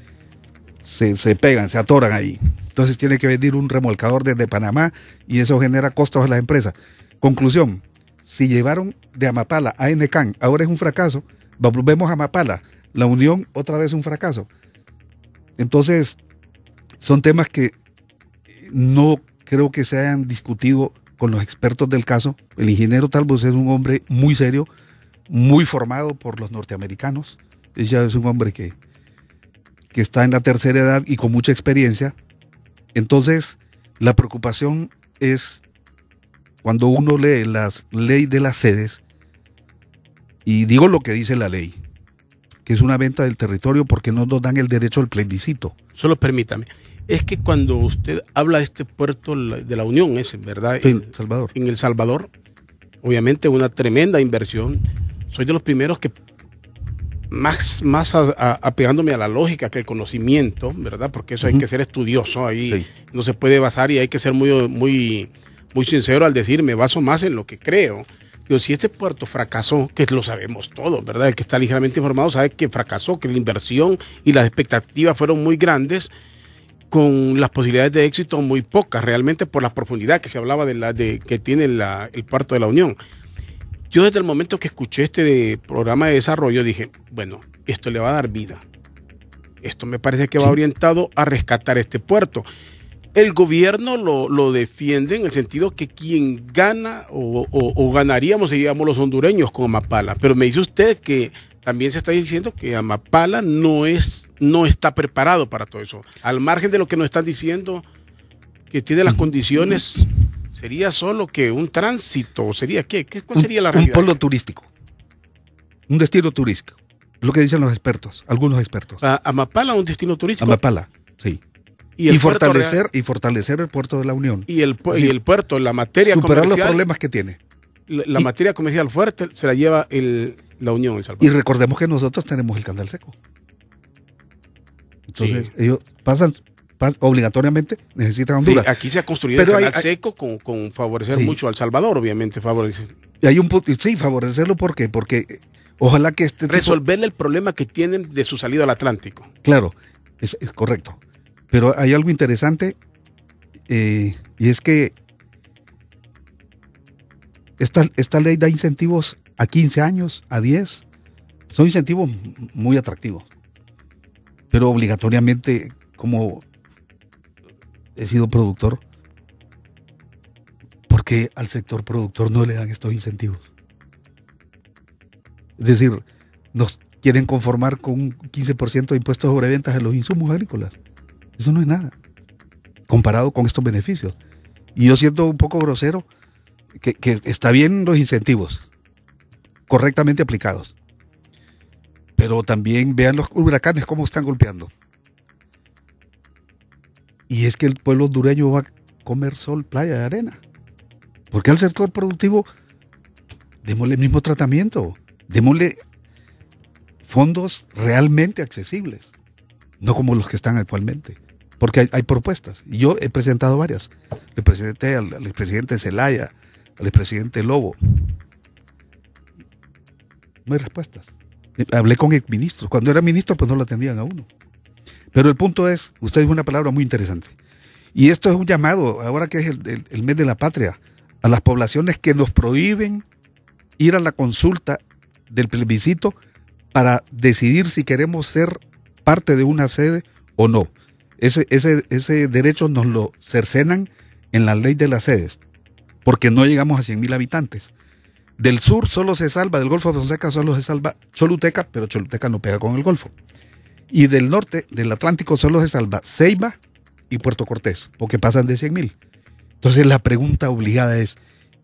se pegan, se atoran ahí. Entonces tiene que venir un remolcador desde Panamá y eso genera costos a las empresas. Conclusión: si llevaron de Amapala a Enecán, ahora es un fracaso. Volvemos a Amapala, La Unión, otra vez un fracaso. Entonces, son temas que no creo que se hayan discutido con los expertos del caso. El ingeniero Talbot es un hombre muy serio, muy formado por los norteamericanos. Ella es un hombre que está en la tercera edad y con mucha experiencia. Entonces, la preocupación es cuando uno lee las leyes de las sedes, y digo lo que dice la ley, que es una venta del territorio porque no nos dan el derecho al plebiscito. Solo permítame. Es que cuando usted habla de este puerto de la Unión, ese, ¿verdad? En Salvador. En El Salvador, obviamente una tremenda inversión. Soy de los primeros que más apegándome a la lógica que el conocimiento, ¿verdad? Porque eso hay que ser estudioso ahí, sí. No se puede basar, y hay que ser muy sincero al decir, me baso más en lo que creo. Digo, si este puerto fracasó, que lo sabemos todos, ¿verdad? El que está ligeramente informado sabe que fracasó, que la inversión y las expectativas fueron muy grandes, con las posibilidades de éxito muy pocas, realmente por la profundidad que se hablaba que tiene el puerto de la Unión. Yo desde el momento que escuché este programa de desarrollo dije, bueno, esto le va a dar vida. Esto me parece que va orientado a rescatar este puerto. El gobierno lo defiende en el sentido que quien gana o ganaríamos seríamos los hondureños con Amapala. Pero me dice usted que también se está diciendo que Amapala no está preparado para todo eso. Al margen de lo que nos están diciendo, que tiene las condiciones, sería solo que un tránsito, sería ¿cuál sería la realidad? Un polo turístico, un destino turístico, lo que dicen los expertos, algunos expertos. Amapala, un destino turístico. Amapala, sí. Y fortalecer el puerto de la Unión. Y el puerto, la materia superar comercial. Los problemas que tiene. La materia comercial fuerte se la lleva la Unión, El Salvador. Y recordemos que nosotros tenemos el canal seco. Entonces, ellos pasan obligatoriamente necesitan Honduras. Sí, aquí se ha construido Pero el canal seco con favorecer mucho a El Salvador, obviamente. Hay un punto, sí, favorecerlo, ¿por qué? Porque ojalá que resolverle el problema que tienen de su salida al Atlántico. Claro, es correcto. Pero hay algo interesante, y es que esta ley da incentivos a 15 años, a 10. Son incentivos muy atractivos. Pero obligatoriamente, como he sido productor, ¿por qué al sector productor no le dan estos incentivos? Es decir, nos quieren conformar con un 15% de impuestos sobre ventas a los insumos agrícolas. Eso no es nada, comparado con estos beneficios. Y yo siento un poco grosero que está bien los incentivos, correctamente aplicados. Pero también vean los huracanes cómo están golpeando. Y es que el pueblo hondureño va a comer sol, playa y arena. Porque al sector productivo démosle el mismo tratamiento, démosle fondos realmente accesibles, no como los que están actualmente. Porque hay propuestas, y yo he presentado varias. Le presenté al expresidente Zelaya, al expresidente Lobo. No hay respuestas. Hablé con exministros. Cuando era ministro, pues no lo atendían a uno. Pero el punto es, usted dijo una palabra muy interesante. Y esto es un llamado, ahora que es el mes de la patria, a las poblaciones que nos prohíben ir a la consulta del plebiscito para decidir si queremos ser parte de una sede o no. Ese derecho nos lo cercenan en la ley de las sedes, porque no llegamos a 100,000 habitantes. Del sur solo se salva, del Golfo de Fonseca solo se salva Choluteca, pero Choluteca no pega con el Golfo. Y del norte, del Atlántico, solo se salva Ceiba y Puerto Cortés, porque pasan de 100,000. Entonces la pregunta obligada es,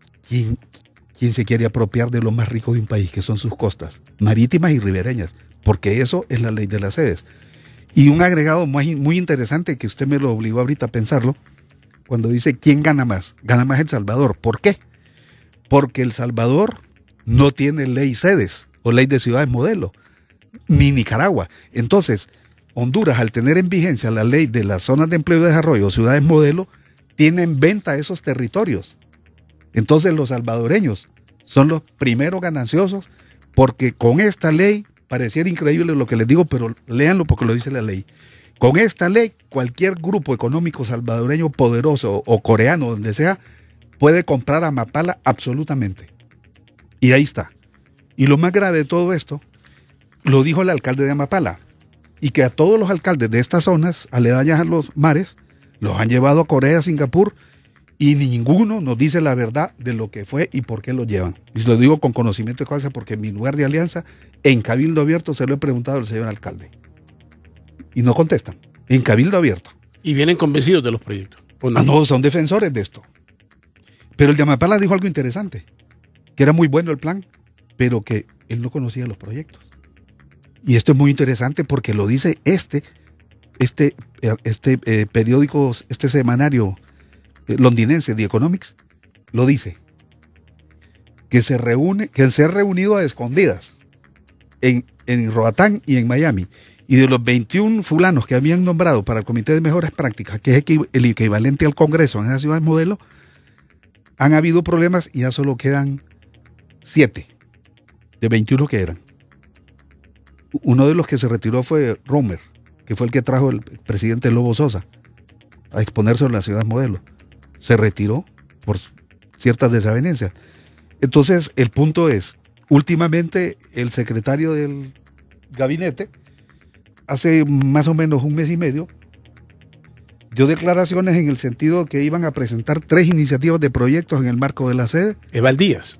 ¿quién se quiere apropiar de lo más rico de un país, que son sus costas, marítimas y ribereñas? Porque eso es la ley de las sedes. Y un agregado muy interesante, que usted me lo obligó ahorita a pensarlo, cuando dice, ¿quién gana más? Gana más El Salvador. ¿Por qué? Porque El Salvador no tiene ley sedes o ley de ciudades modelo, ni Nicaragua. Entonces, Honduras, al tener en vigencia la ley de las zonas de empleo y desarrollo o ciudades modelo, tiene en venta esos territorios. Entonces, los salvadoreños son los primeros gananciosos, porque con esta ley, pareciera increíble lo que les digo, pero léanlo porque lo dice la ley. Con esta ley, cualquier grupo económico salvadoreño poderoso o coreano, donde sea, puede comprar a Mapala absolutamente. Y ahí está. Y lo más grave de todo esto, lo dijo el alcalde de Amapala, y que a todos los alcaldes de estas zonas aledañas a los mares, los han llevado a Corea, Singapur, y ninguno nos dice la verdad de lo que fue y por qué lo llevan. Y se lo digo con conocimiento de causa, porque en mi lugar de alianza, en Cabildo Abierto, se lo he preguntado al señor alcalde. Y no contestan. En Cabildo Abierto. Y vienen convencidos de los proyectos. Pues no, son defensores de esto. Pero el de Amapala dijo algo interesante, que era muy bueno el plan, pero que él no conocía los proyectos. Y esto es muy interesante porque lo dice este periódico, este semanario londinense, The Economics, lo dice. Que se ha reunido a escondidas en Roatán y en Miami. Y de los 21 fulanos que habían nombrado para el Comité de Mejores Prácticas, que es el equivalente al Congreso en esas ciudades modelo, han habido problemas y ya solo quedan 7 de 21 que eran. Uno de los que se retiró fue Romer, que fue el que trajo el presidente Lobo Sosa a exponerse en las ciudades modelo. Se retiró por ciertas desavenencias. Entonces, el punto es, últimamente el secretario del gabinete, hace más o menos un mes y medio, dio declaraciones en el sentido que iban a presentar 3 iniciativas de proyectos en el marco de la sede. Eval Díaz.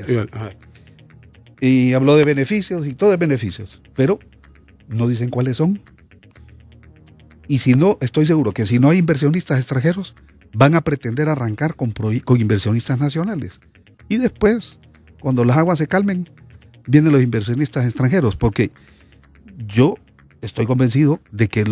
Y habló de beneficios, y todo de beneficios, pero no dicen cuáles son. Y si no, estoy seguro que si no hay inversionistas extranjeros, van a pretender arrancar con inversionistas nacionales. Y después, cuando las aguas se calmen, vienen los inversionistas extranjeros, porque yo estoy convencido de que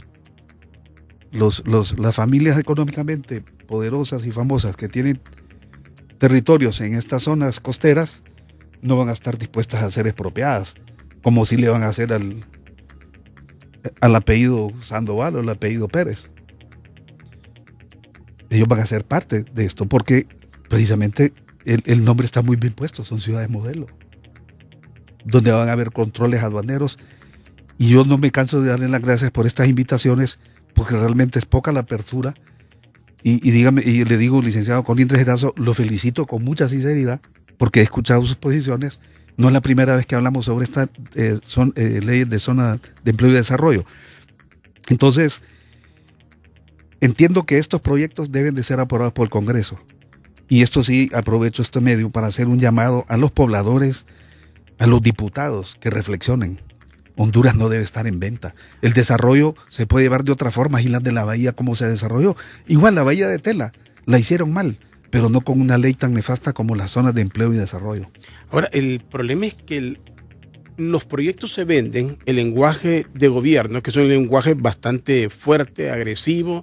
las familias económicamente poderosas y famosas que tienen territorios en estas zonas costeras no van a estar dispuestas a ser expropiadas, como si le van a hacer al apellido Sandoval o al apellido Pérez. ellos van a ser parte de esto porque precisamente el nombre está muy bien puesto, son ciudades modelo, donde van a haber controles aduaneros. Y yo no me canso de darle las gracias por estas invitaciones, porque realmente es poca la apertura. Y le digo, licenciado Colindres Erazo, lo felicito con mucha sinceridad, porque he escuchado sus posiciones. No es la primera vez que hablamos sobre esta ley de zona de empleo y desarrollo. Entonces, entiendo que estos proyectos deben de ser aprobados por el Congreso. Y esto sí, aprovecho este medio para hacer un llamado a los pobladores, a los diputados que reflexionen. Honduras no debe estar en venta. El desarrollo se puede llevar de otra forma. Islas de la Bahía, ¿cómo se desarrolló? Igual la Bahía de Tela, la hicieron mal, pero no con una ley tan nefasta como las zonas de empleo y desarrollo. Ahora, el problema es que los proyectos se venden, el lenguaje de gobierno, que es un lenguaje bastante fuerte, agresivo,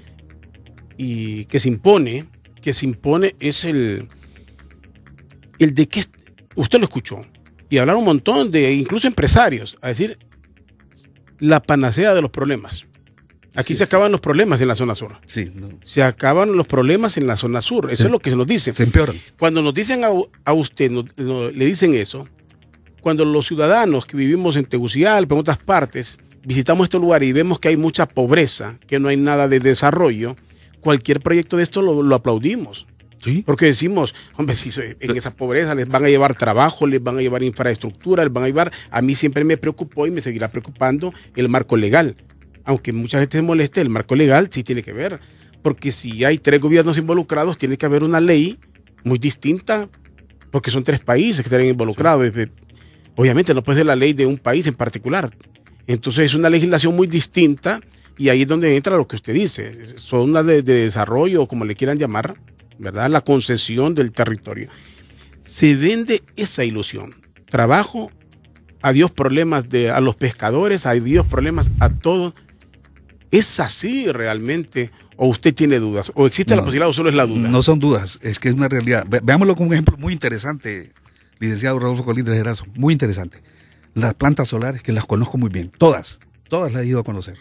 y que se impone es el de que usted lo escuchó. Y hablar un montón de, incluso empresarios, a decir la panacea de los problemas. Aquí se acaban los problemas en la zona sur. Sí, no. Se acaban los problemas en la zona sur. Eso es lo que se nos dice. Se empeoran. Cuando nos dicen a usted, le dicen eso, cuando los ciudadanos que vivimos en Tegucigalpa, en otras partes, visitamos este lugar y vemos que hay mucha pobreza, que no hay nada de desarrollo, cualquier proyecto de esto lo aplaudimos. Sí. Porque decimos, hombre, si en esa pobreza les van a llevar trabajo, les van a llevar infraestructura, les van a llevar. A mí siempre me preocupó y me seguirá preocupando el marco legal. Aunque mucha gente se moleste, el marco legal sí tiene que ver. Porque si hay 3 gobiernos involucrados, tiene que haber una ley muy distinta, porque son 3 países que están involucrados. Obviamente no puede ser la ley de un país en particular. Entonces es una legislación muy distinta y ahí es donde entra lo que usted dice. Son una de desarrollo, como le quieran llamar, ¿verdad? La concesión del territorio. Se vende esa ilusión. Trabajo, adiós problemas a los pescadores, adiós problemas a todos. ¿Es así realmente? ¿O usted tiene dudas? ¿O existe la posibilidad o solo es la duda? No son dudas, es que es una realidad. Veámoslo con un ejemplo muy interesante, licenciado Rodolfo Colindres Erazo, muy interesante. Las plantas solares, que las conozco muy bien, todas las he ido a conocer.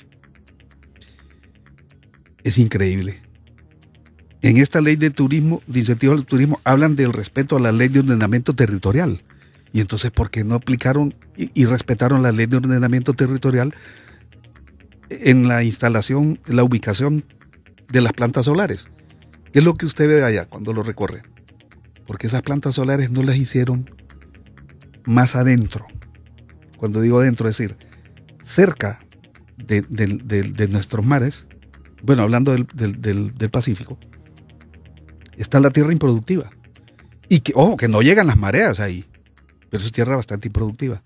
Es increíble. En esta ley de turismo, de incentivos al turismo, hablan del respeto a la ley de ordenamiento territorial. Y entonces, ¿por qué no aplicaron y respetaron la ley de ordenamiento territorial en la instalación, en la ubicación de las plantas solares? ¿Qué es lo que usted ve allá cuando lo recorre? Porque esas plantas solares no las hicieron más adentro. Cuando digo adentro, es decir, cerca de nuestros mares, bueno, hablando del Pacífico, está la tierra improductiva. Y que, ojo, que no llegan las mareas ahí, pero es tierra bastante improductiva.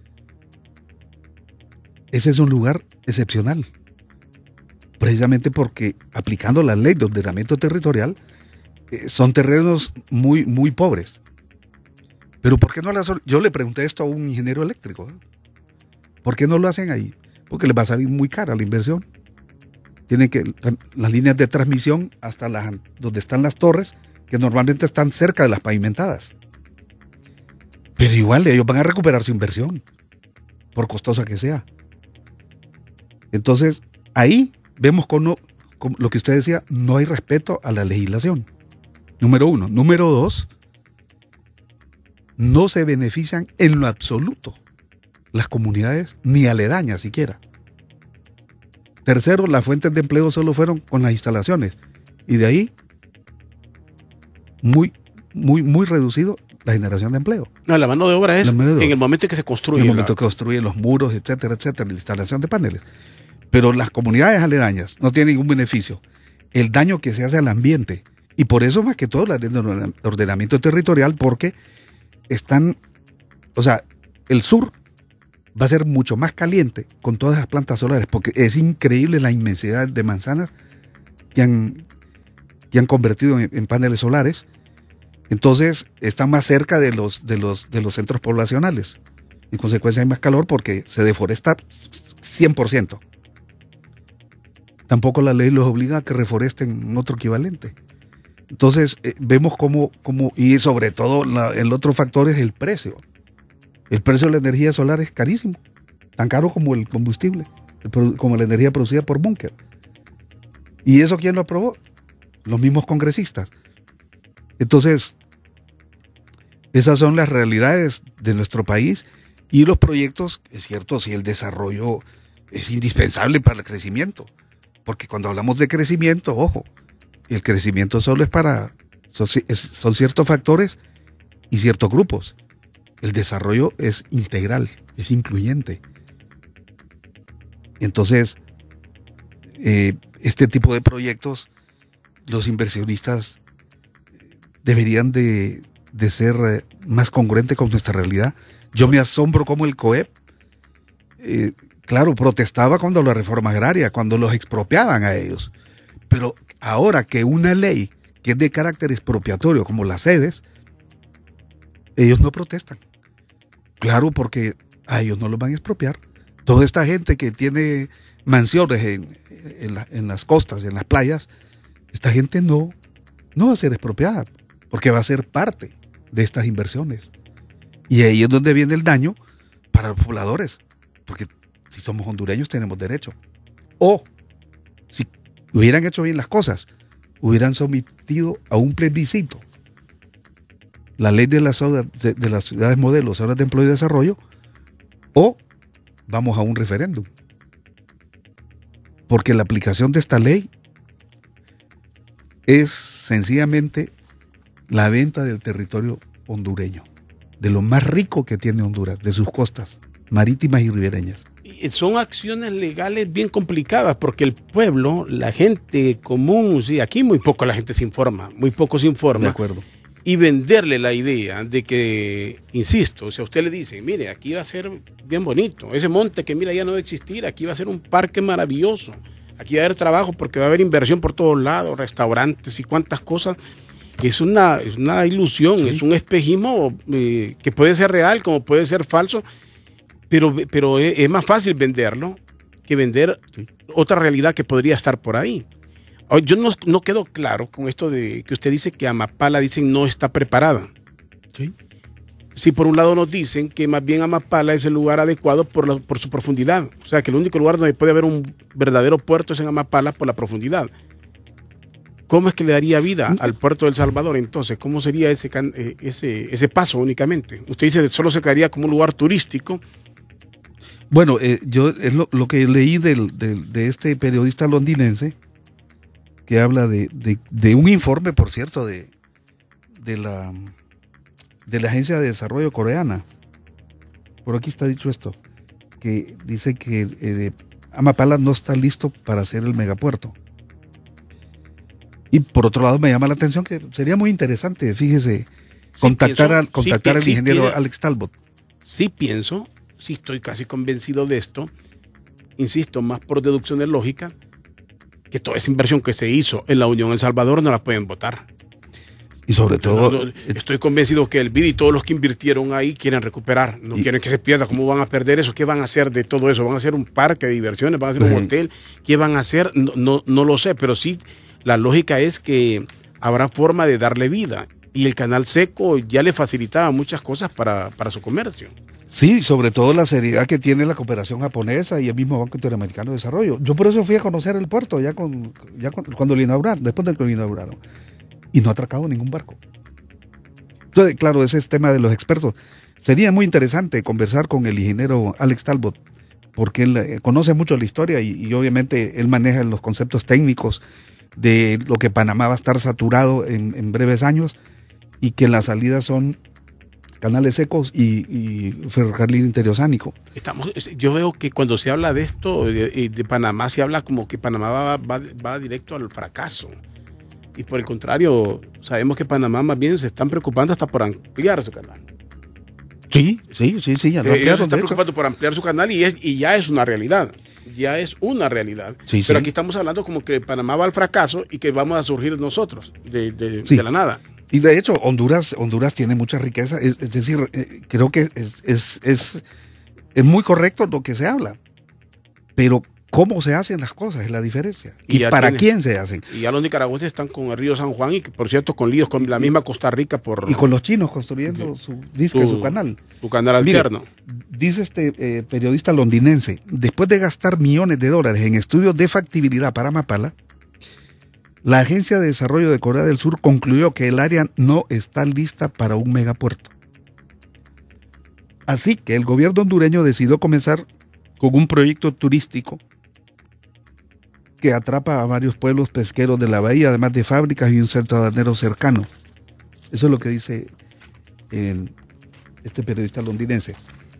Ese es un lugar excepcional, precisamente porque aplicando la ley de ordenamiento territorial, son terrenos muy, muy pobres. Pero ¿por qué no yo le pregunté esto a un ingeniero eléctrico, ¿eh? ¿Por qué no lo hacen ahí? Porque les va a salir muy cara la inversión. Tienen que las líneas de transmisión hasta donde están las torres, que normalmente están cerca de las pavimentadas. Pero igual ellos van a recuperar su inversión, por costosa que sea. Entonces, ahí vemos con lo que usted decía, no hay respeto a la legislación. Número 1. Número 2, no se benefician en lo absoluto las comunidades, ni aledañas siquiera. Tercero, las fuentes de empleo solo fueron con las instalaciones. Y de ahí, muy, muy, muy reducido la generación de empleo. No, la mano de obra es en el momento en que se construye. En el momento que construyen los muros, etcétera, etcétera, la instalación de paneles. Pero las comunidades aledañas no tienen ningún beneficio. El daño que se hace al ambiente. Y por eso, más que todo, la ley de ordenamiento territorial, porque el sur va a ser mucho más caliente con todas las plantas solares, porque es increíble la inmensidad de manzanas que han convertido en paneles solares. Entonces están más cerca de los centros poblacionales. En consecuencia hay más calor porque se deforesta 100%. Tampoco la ley los obliga a que reforesten otro equivalente. Entonces vemos cómo, y sobre todo el otro factor es el precio. El precio de la energía solar es carísimo, tan caro como el combustible, como la energía producida por búnker. ¿Y eso quién lo aprobó? los mismos congresistas. Entonces, esas son las realidades de nuestro país y los proyectos. Es cierto, si el desarrollo es indispensable para el crecimiento, porque cuando hablamos de crecimiento, ojo, el crecimiento solo es son ciertos factores y ciertos grupos. El desarrollo es integral, es incluyente. Entonces, este tipo de proyectos, los inversionistas deberían de ser más congruentes con nuestra realidad. Yo me asombro cómo el COEP, claro, protestaba cuando la reforma agraria, cuando los expropiaban a ellos. Pero ahora que una ley que es de carácter expropiatorio, como las sedes, ellos no protestan. Claro, porque a ellos no los van a expropiar. Toda esta gente que tiene mansiones en las costas, en las playas, esta gente no va a ser expropiada, porque va a ser parte de estas inversiones. Y ahí es donde viene el daño para los pobladores, porque si somos hondureños tenemos derecho. O, si hubieran hecho bien las cosas, hubieran sometido a un plebiscito la ley de las ciudades modelo, zonas de empleo y desarrollo, o vamos a un referéndum. Porque la aplicación de esta ley es sencillamente la venta del territorio hondureño, de lo más rico que tiene Honduras, de sus costas marítimas y ribereñas. Y son acciones legales bien complicadas porque el pueblo, la gente común, sí, aquí muy poco la gente se informa, muy poco se informa. De acuerdo. Y venderle la idea de que, insisto, si a usted le dicen, mire, aquí va a ser bien bonito, ese monte que mira ya no va a existir, aquí va a ser un parque maravilloso, aquí va a haber trabajo porque va a haber inversión por todos lados, restaurantes y cuantas cosas. Es una ilusión, sí. Es un espejismo que puede ser real como puede ser falso, pero es más fácil venderlo que vender otra realidad que podría estar por ahí. Yo no quedo claro con esto de que usted dice que Amapala, dicen, no está preparada. Sí. Sí, por un lado nos dicen que más bien Amapala es el lugar adecuado por su profundidad. O sea, que el único lugar donde puede haber un verdadero puerto es en Amapala por la profundidad. ¿Cómo es que le daría vida al puerto de El Salvador entonces? ¿Cómo sería ese paso únicamente? Usted dice que solo se quedaría como un lugar turístico. Bueno, yo es lo que leí de este periodista londinense, que habla de un informe, por cierto, de la Agencia de Desarrollo Coreana. Por aquí está dicho esto, que dice que Amapala no está listo para hacer el megapuerto. Y por otro lado me llama la atención que sería muy interesante, fíjese, contactar al ingeniero Alex Talbot. Sí pienso, sí estoy casi convencido de esto, insisto, más por deducciones lógicas, que toda esa inversión que se hizo en la Unión El Salvador no la pueden votar. Y sobre todo... estoy convencido que el BID y todos los que invirtieron ahí quieren recuperar, no quieren que se pierda. ¿Cómo van a perder eso? ¿Qué van a hacer de todo eso? ¿Van a hacer un parque de diversiones? ¿Van a hacer un hotel? ¿Qué van a hacer? No lo sé, pero sí, la lógica es que habrá forma de darle vida. Y el canal seco ya le facilitaba muchas cosas para su comercio. Sí, sobre todo la seriedad que tiene la cooperación japonesa y el mismo Banco Interamericano de Desarrollo. Yo por eso fui a conocer el puerto cuando lo inauguraron, después de que lo inauguraron. Y no ha atracado ningún barco. Entonces, claro, ese es tema de los expertos. Sería muy interesante conversar con el ingeniero Alex Talbot, porque él conoce mucho la historia y obviamente él maneja los conceptos técnicos de lo que Panamá va a estar saturado en breves años y que las salidas son canales secos y ferrocarril interoceánico. Yo veo que cuando se habla de esto, de Panamá, se habla como que Panamá va directo al fracaso. Y por el contrario, sabemos que Panamá más bien se están preocupando hasta por ampliar su canal. Sí, ya lo ellos se están preocupando por ampliar su canal y ya es una realidad. Ya es una realidad. Sí, pero aquí estamos hablando como que Panamá va al fracaso y que vamos a surgir nosotros de la nada. Y de hecho, Honduras tiene mucha riqueza. Es decir, creo que es muy correcto lo que se habla. Pero cómo se hacen las cosas es la diferencia. Y para quién se hacen. Y ya los nicaragüenses están con el río San Juan y, por cierto, con líos con la misma Costa Rica. Y con los chinos construyendo su canal. Su canal alterno. Mire, dice este periodista londinense, después de gastar millones de dólares en estudios de factibilidad para Amapala, La Agencia de Desarrollo de Corea del Sur concluyó que el área no está lista para un megapuerto. Así que el gobierno hondureño decidió comenzar con un proyecto turístico que atrapa a varios pueblos pesqueros de la bahía, además de fábricas y un centro aduanero cercano. Eso es lo que dice este periodista londinense.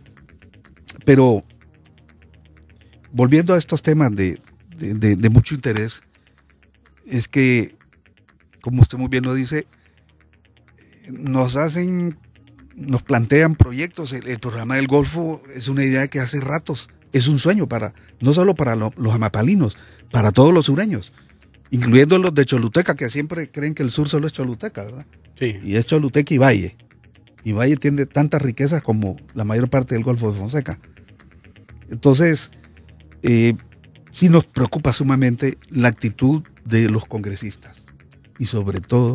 Pero volviendo a estos temas de mucho interés, es que, como usted muy bien lo dice, nos plantean proyectos. El programa del Golfo es una idea que hace ratos es un sueño no solo para los amapalinos, para todos los sureños, incluyendo los de Choluteca, que siempre creen que el sur solo es Choluteca, ¿verdad? Sí. Y es Choluteca y Valle. Y Valle tiene tantas riquezas como la mayor parte del Golfo de Fonseca. Entonces, sí nos preocupa sumamente la actitud de los congresistas. Y sobre todo,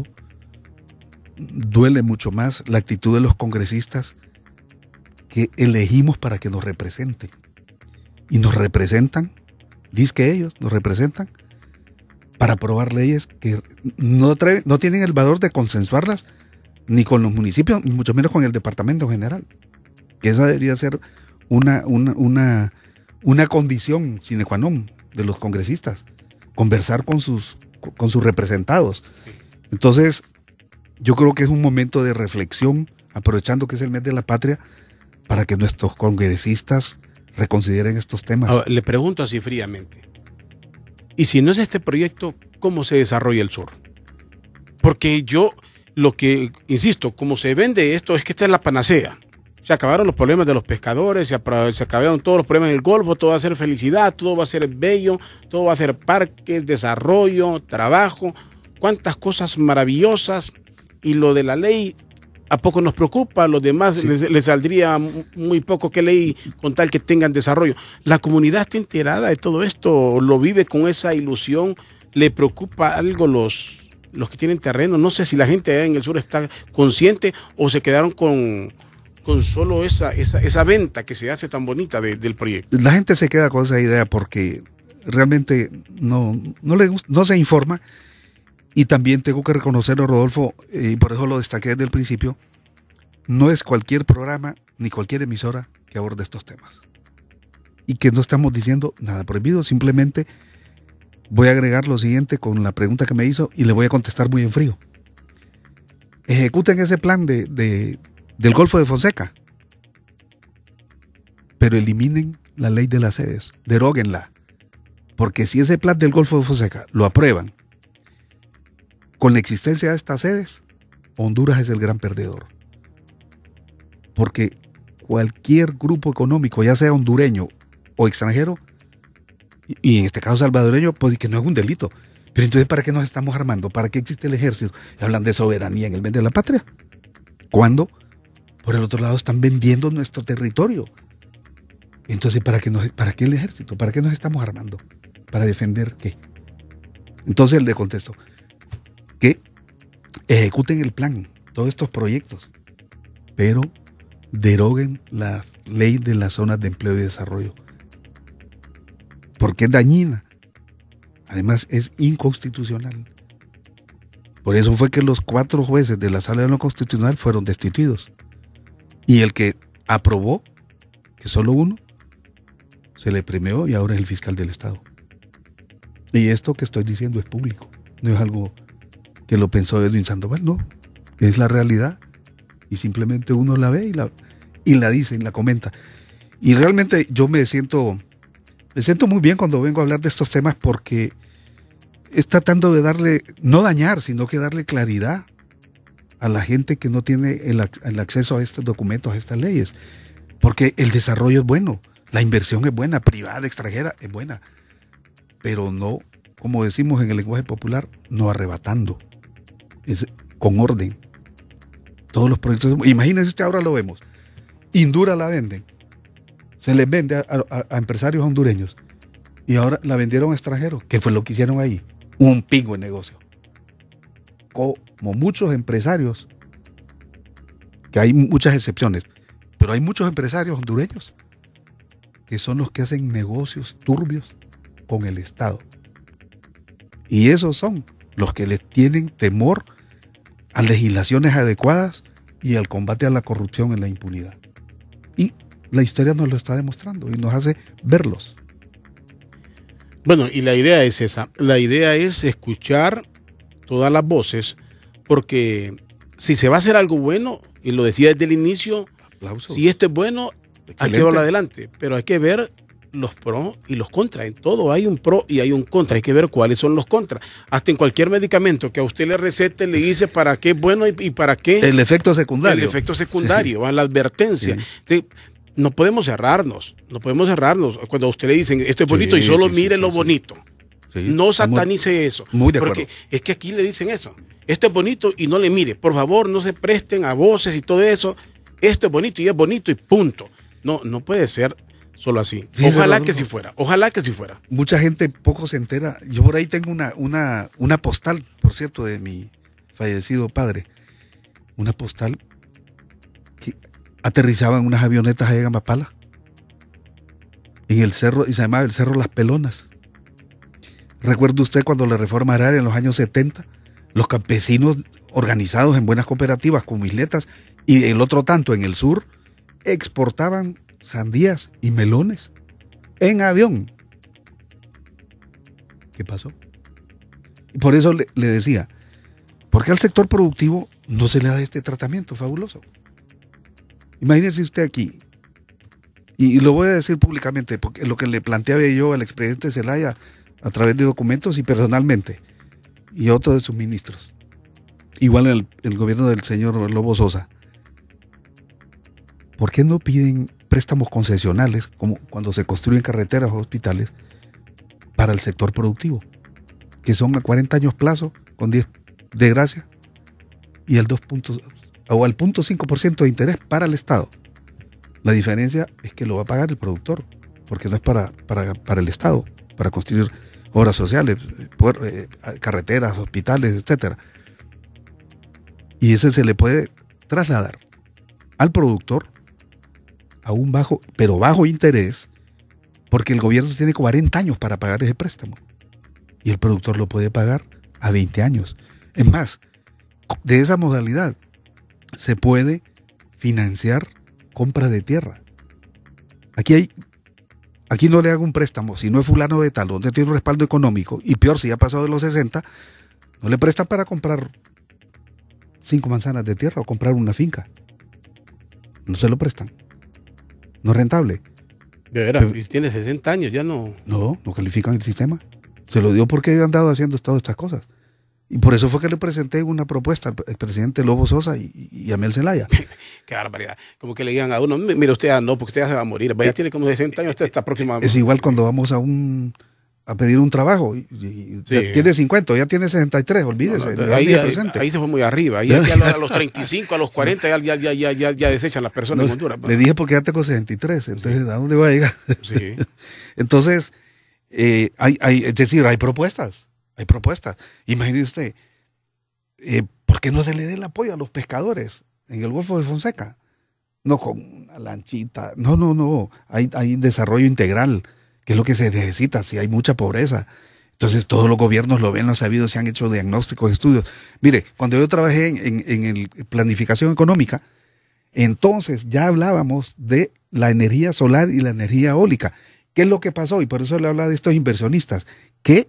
duele mucho más la actitud de los congresistas que elegimos para que nos representen. Y nos representan, dizque ellos nos representan, para aprobar leyes que no tienen el valor de consensuarlas ni con los municipios, ni mucho menos con el departamento general. Que esa debería ser una condición sine qua non de los congresistas, conversar con sus representados. Entonces, yo creo que es un momento de reflexión, aprovechando que es el mes de la patria, para que nuestros congresistas reconsideren estos temas. Ahora, le pregunto así fríamente, ¿y si no es este proyecto, cómo se desarrolla el sur? Porque yo, lo que, insisto, como se vende esto, es que esta es la panacea. Se acabaron los problemas de los pescadores, se acabaron todos los problemas del Golfo, todo va a ser felicidad, todo va a ser bello, todo va a ser parques, desarrollo, trabajo, cuántas cosas maravillosas. Y lo de la ley, ¿a poco nos preocupa? A los demás sí les saldría muy poco que ley con tal que tengan desarrollo. ¿La comunidad está enterada de todo esto? ¿Lo vive con esa ilusión? ¿Le preocupa algo los que tienen terreno? No sé si la gente allá en el sur está consciente o se quedaron con solo esa venta que se hace tan bonita del proyecto. La gente se queda con esa idea porque realmente no se informa. Y también tengo que reconocerlo, Rodolfo, y por eso lo destaqué desde el principio, no es cualquier programa ni cualquier emisora que aborde estos temas. Y que no estamos diciendo nada prohibido, simplemente voy a agregar lo siguiente con la pregunta que me hizo y le voy a contestar muy en frío. Ejecuten ese plan del Golfo de Fonseca, pero eliminen la ley de las sedes, deróguenla, porque si ese plan del Golfo de Fonseca lo aprueban, con la existencia de estas sedes, Honduras es el gran perdedor. Porque cualquier grupo económico, ya sea hondureño o extranjero, y en este caso salvadoreño, pues que no es un delito. Pero entonces, ¿para qué nos estamos armando? ¿Para qué existe el ejército? Hablan de soberanía en el mes de la patria. Cuando, por el otro lado, están vendiendo nuestro territorio. Entonces, ¿para qué el ejército? ¿Para qué nos estamos armando? ¿Para defender qué? Entonces le contesto que ejecuten el plan, todos estos proyectos, pero deroguen la ley de las zonas de empleo y desarrollo, porque es dañina, además es inconstitucional. Por eso fue que los 4 jueces de la Sala de lo Constitucional fueron destituidos, y el que aprobó, que solo uno, se le premió y ahora es el fiscal del Estado. Y esto que estoy diciendo es público, no es algo que lo pensó Edwin Sandoval, no, es la realidad y simplemente uno la ve y la dice y la comenta. Y realmente yo me siento muy bien cuando vengo a hablar de estos temas porque es tratando de darle, no dañar, sino que darle claridad a la gente que no tiene el acceso a estos documentos, a estas leyes, porque el desarrollo es bueno, la inversión es buena, privada, extranjera, es buena, pero no, como decimos en el lenguaje popular, no arrebatando. Es con orden. Todos los proyectos. Imagínense que ahora lo vemos. Indura la venden. Se les vende a empresarios hondureños. Y ahora la vendieron a extranjeros. ¿Qué fue lo que hicieron ahí? Un pingo de negocio. Como muchos empresarios, que hay muchas excepciones, pero hay muchos empresarios hondureños que son los que hacen negocios turbios con el Estado. Y esos son los que les tienen temor a legislaciones adecuadas y al combate a la corrupción en la impunidad. Y la historia nos lo está demostrando y nos hace verlos. Bueno, y la idea es esa. La idea es escuchar todas las voces, porque si se va a hacer algo bueno, y lo decía desde el inicio, Aplausos. si esto es bueno, hay que llevarlo adelante, pero hay que ver los pros y los contras. En todo hay un pro y hay un contra. Hay que ver cuáles son los contras. Hasta en cualquier medicamento que a usted le recete, le dice para qué es bueno y para qué. El efecto secundario. El efecto secundario, sí. La advertencia. Sí. Entonces, no podemos cerrarnos. Cuando a usted le dicen esto es bonito, sí, y solo mire lo bonito. Sí. No satanice eso. Muy de acuerdo. Porque es que aquí le dicen eso. Esto es bonito y no le mire. Por favor, no se presten a voces y todo eso. Esto es bonito y punto. No puede ser solo así. Fíjese, ojalá que sí fuera. Ojalá que sí fuera. Mucha gente poco se entera. Yo por ahí tengo una postal, por cierto, de mi fallecido padre. Una postal que aterrizaban unas avionetas allá en Amapala. En el cerro, y se llamaba el Cerro Las Pelonas. ¿Recuerda usted cuando la reforma agraria en los años 70? Los campesinos organizados en buenas cooperativas como Isletas y el otro tanto en el sur exportaban sandías y melones en avión. ¿Qué pasó? Y por eso le decía, ¿por qué al sector productivo no se le da este tratamiento fabuloso? Imagínese usted aquí, y lo voy a decir públicamente, porque lo que le planteaba yo al expresidente Zelaya a través de documentos y personalmente, y otros de sus ministros, igual el gobierno del señor Lobo Sosa, ¿por qué no piden préstamos concesionales, como cuando se construyen carreteras o hospitales, para el sector productivo, que son a 40 años plazo, con 10 de gracia, y al 0.5% de interés para el Estado? La diferencia es que lo va a pagar el productor, porque no es para el Estado, para construir obras sociales, carreteras, hospitales, etcétera. Y ese se le puede trasladar al productor a un bajo interés, porque el gobierno tiene 40 años para pagar ese préstamo y el productor lo puede pagar a 20 años. Es más, de esa modalidad se puede financiar compra de tierra. Aquí no le hago un préstamo si no es fulano de tal, donde tiene un respaldo económico, y peor si ya ha pasado de los 60, no le prestan para comprar 5 manzanas de tierra o comprar una finca. No se lo prestan. No es rentable. De veras, si tiene 60 años ya no... No califican el sistema. Se lo dio porque habían andado haciendo todas estas cosas. Y por eso fue que le presenté una propuesta al presidente Lobo Sosa y a Mel Zelaya. Qué barbaridad. Como que le digan a uno, mire usted, no, porque usted ya se va a morir. Ya tiene como 60 años, usted está próxima. Es igual cuando vamos a pedir un trabajo y sí. Ya tiene 50, ya tiene 63, olvídese. Ahí se fue muy arriba. Ahí a los 35, a los 40 ya desechan las personas en Honduras. Le dije porque ya tengo 63, entonces sí. ¿A dónde voy a llegar? Sí. Entonces, es decir, hay propuestas. Hay propuestas. Imagínese usted, ¿por qué no se le dé el apoyo a los pescadores en el Golfo de Fonseca? No con una lanchita. No. Hay desarrollo integral, que es lo que se necesita si hay mucha pobreza. Entonces todos los gobiernos lo ven, lo han sabido, se han hecho diagnósticos, estudios. Mire, cuando yo trabajé en el planificación económica, entonces ya hablábamos de la energía solar y la energía eólica. ¿Qué es lo que pasó? Y por eso le hablaba de estos inversionistas, que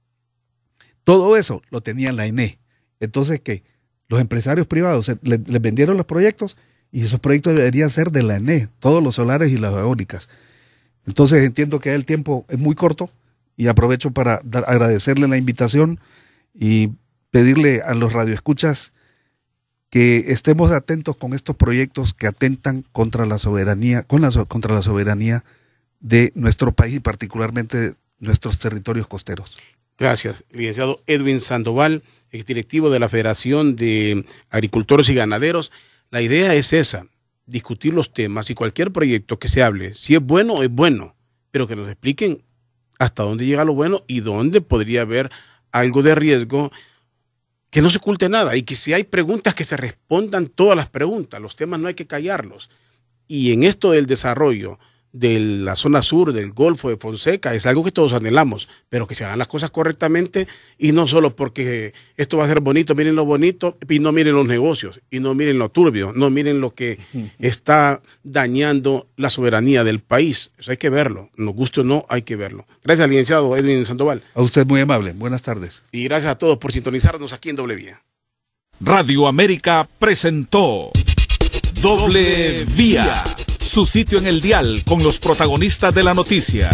todo eso lo tenía la ENE. Entonces, ¿qué? Los empresarios privados les vendieron los proyectos y esos proyectos deberían ser de la ENE, todos los solares y las eólicas. Entonces, entiendo que el tiempo es muy corto y aprovecho para agradecerle la invitación y pedirle a los radioescuchas que estemos atentos con estos proyectos que atentan contra la soberanía, contra la soberanía de nuestro país y particularmente de nuestros territorios costeros. Gracias, licenciado Edwin Sandoval, exdirectivo de la Federación de Agricultores y Ganaderos. La idea es esa, discutir los temas y cualquier proyecto que se hable, si es bueno, pero que nos expliquen hasta dónde llega lo bueno y dónde podría haber algo de riesgo, que no se oculte nada y que si hay preguntas que se respondan todas las preguntas, los temas no hay que callarlos. Y en esto del desarrollo de la zona sur del Golfo de Fonseca, es algo que todos anhelamos, pero que se hagan las cosas correctamente y no solo porque esto va a ser bonito, miren lo bonito y no miren los negocios y no miren lo turbio, no miren lo que está dañando la soberanía del país. Eso hay que verlo, nos guste o no, hay que verlo. Gracias al licenciado Edwin Sandoval. A usted muy amable, buenas tardes. Y gracias a todos por sintonizarnos aquí en Doble Vía. Radio América presentó Doble Vía, su sitio en el dial con los protagonistas de la noticia.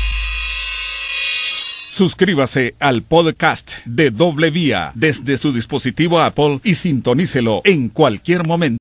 Suscríbase al podcast de Doble Vía desde su dispositivo Apple y sintonícelo en cualquier momento.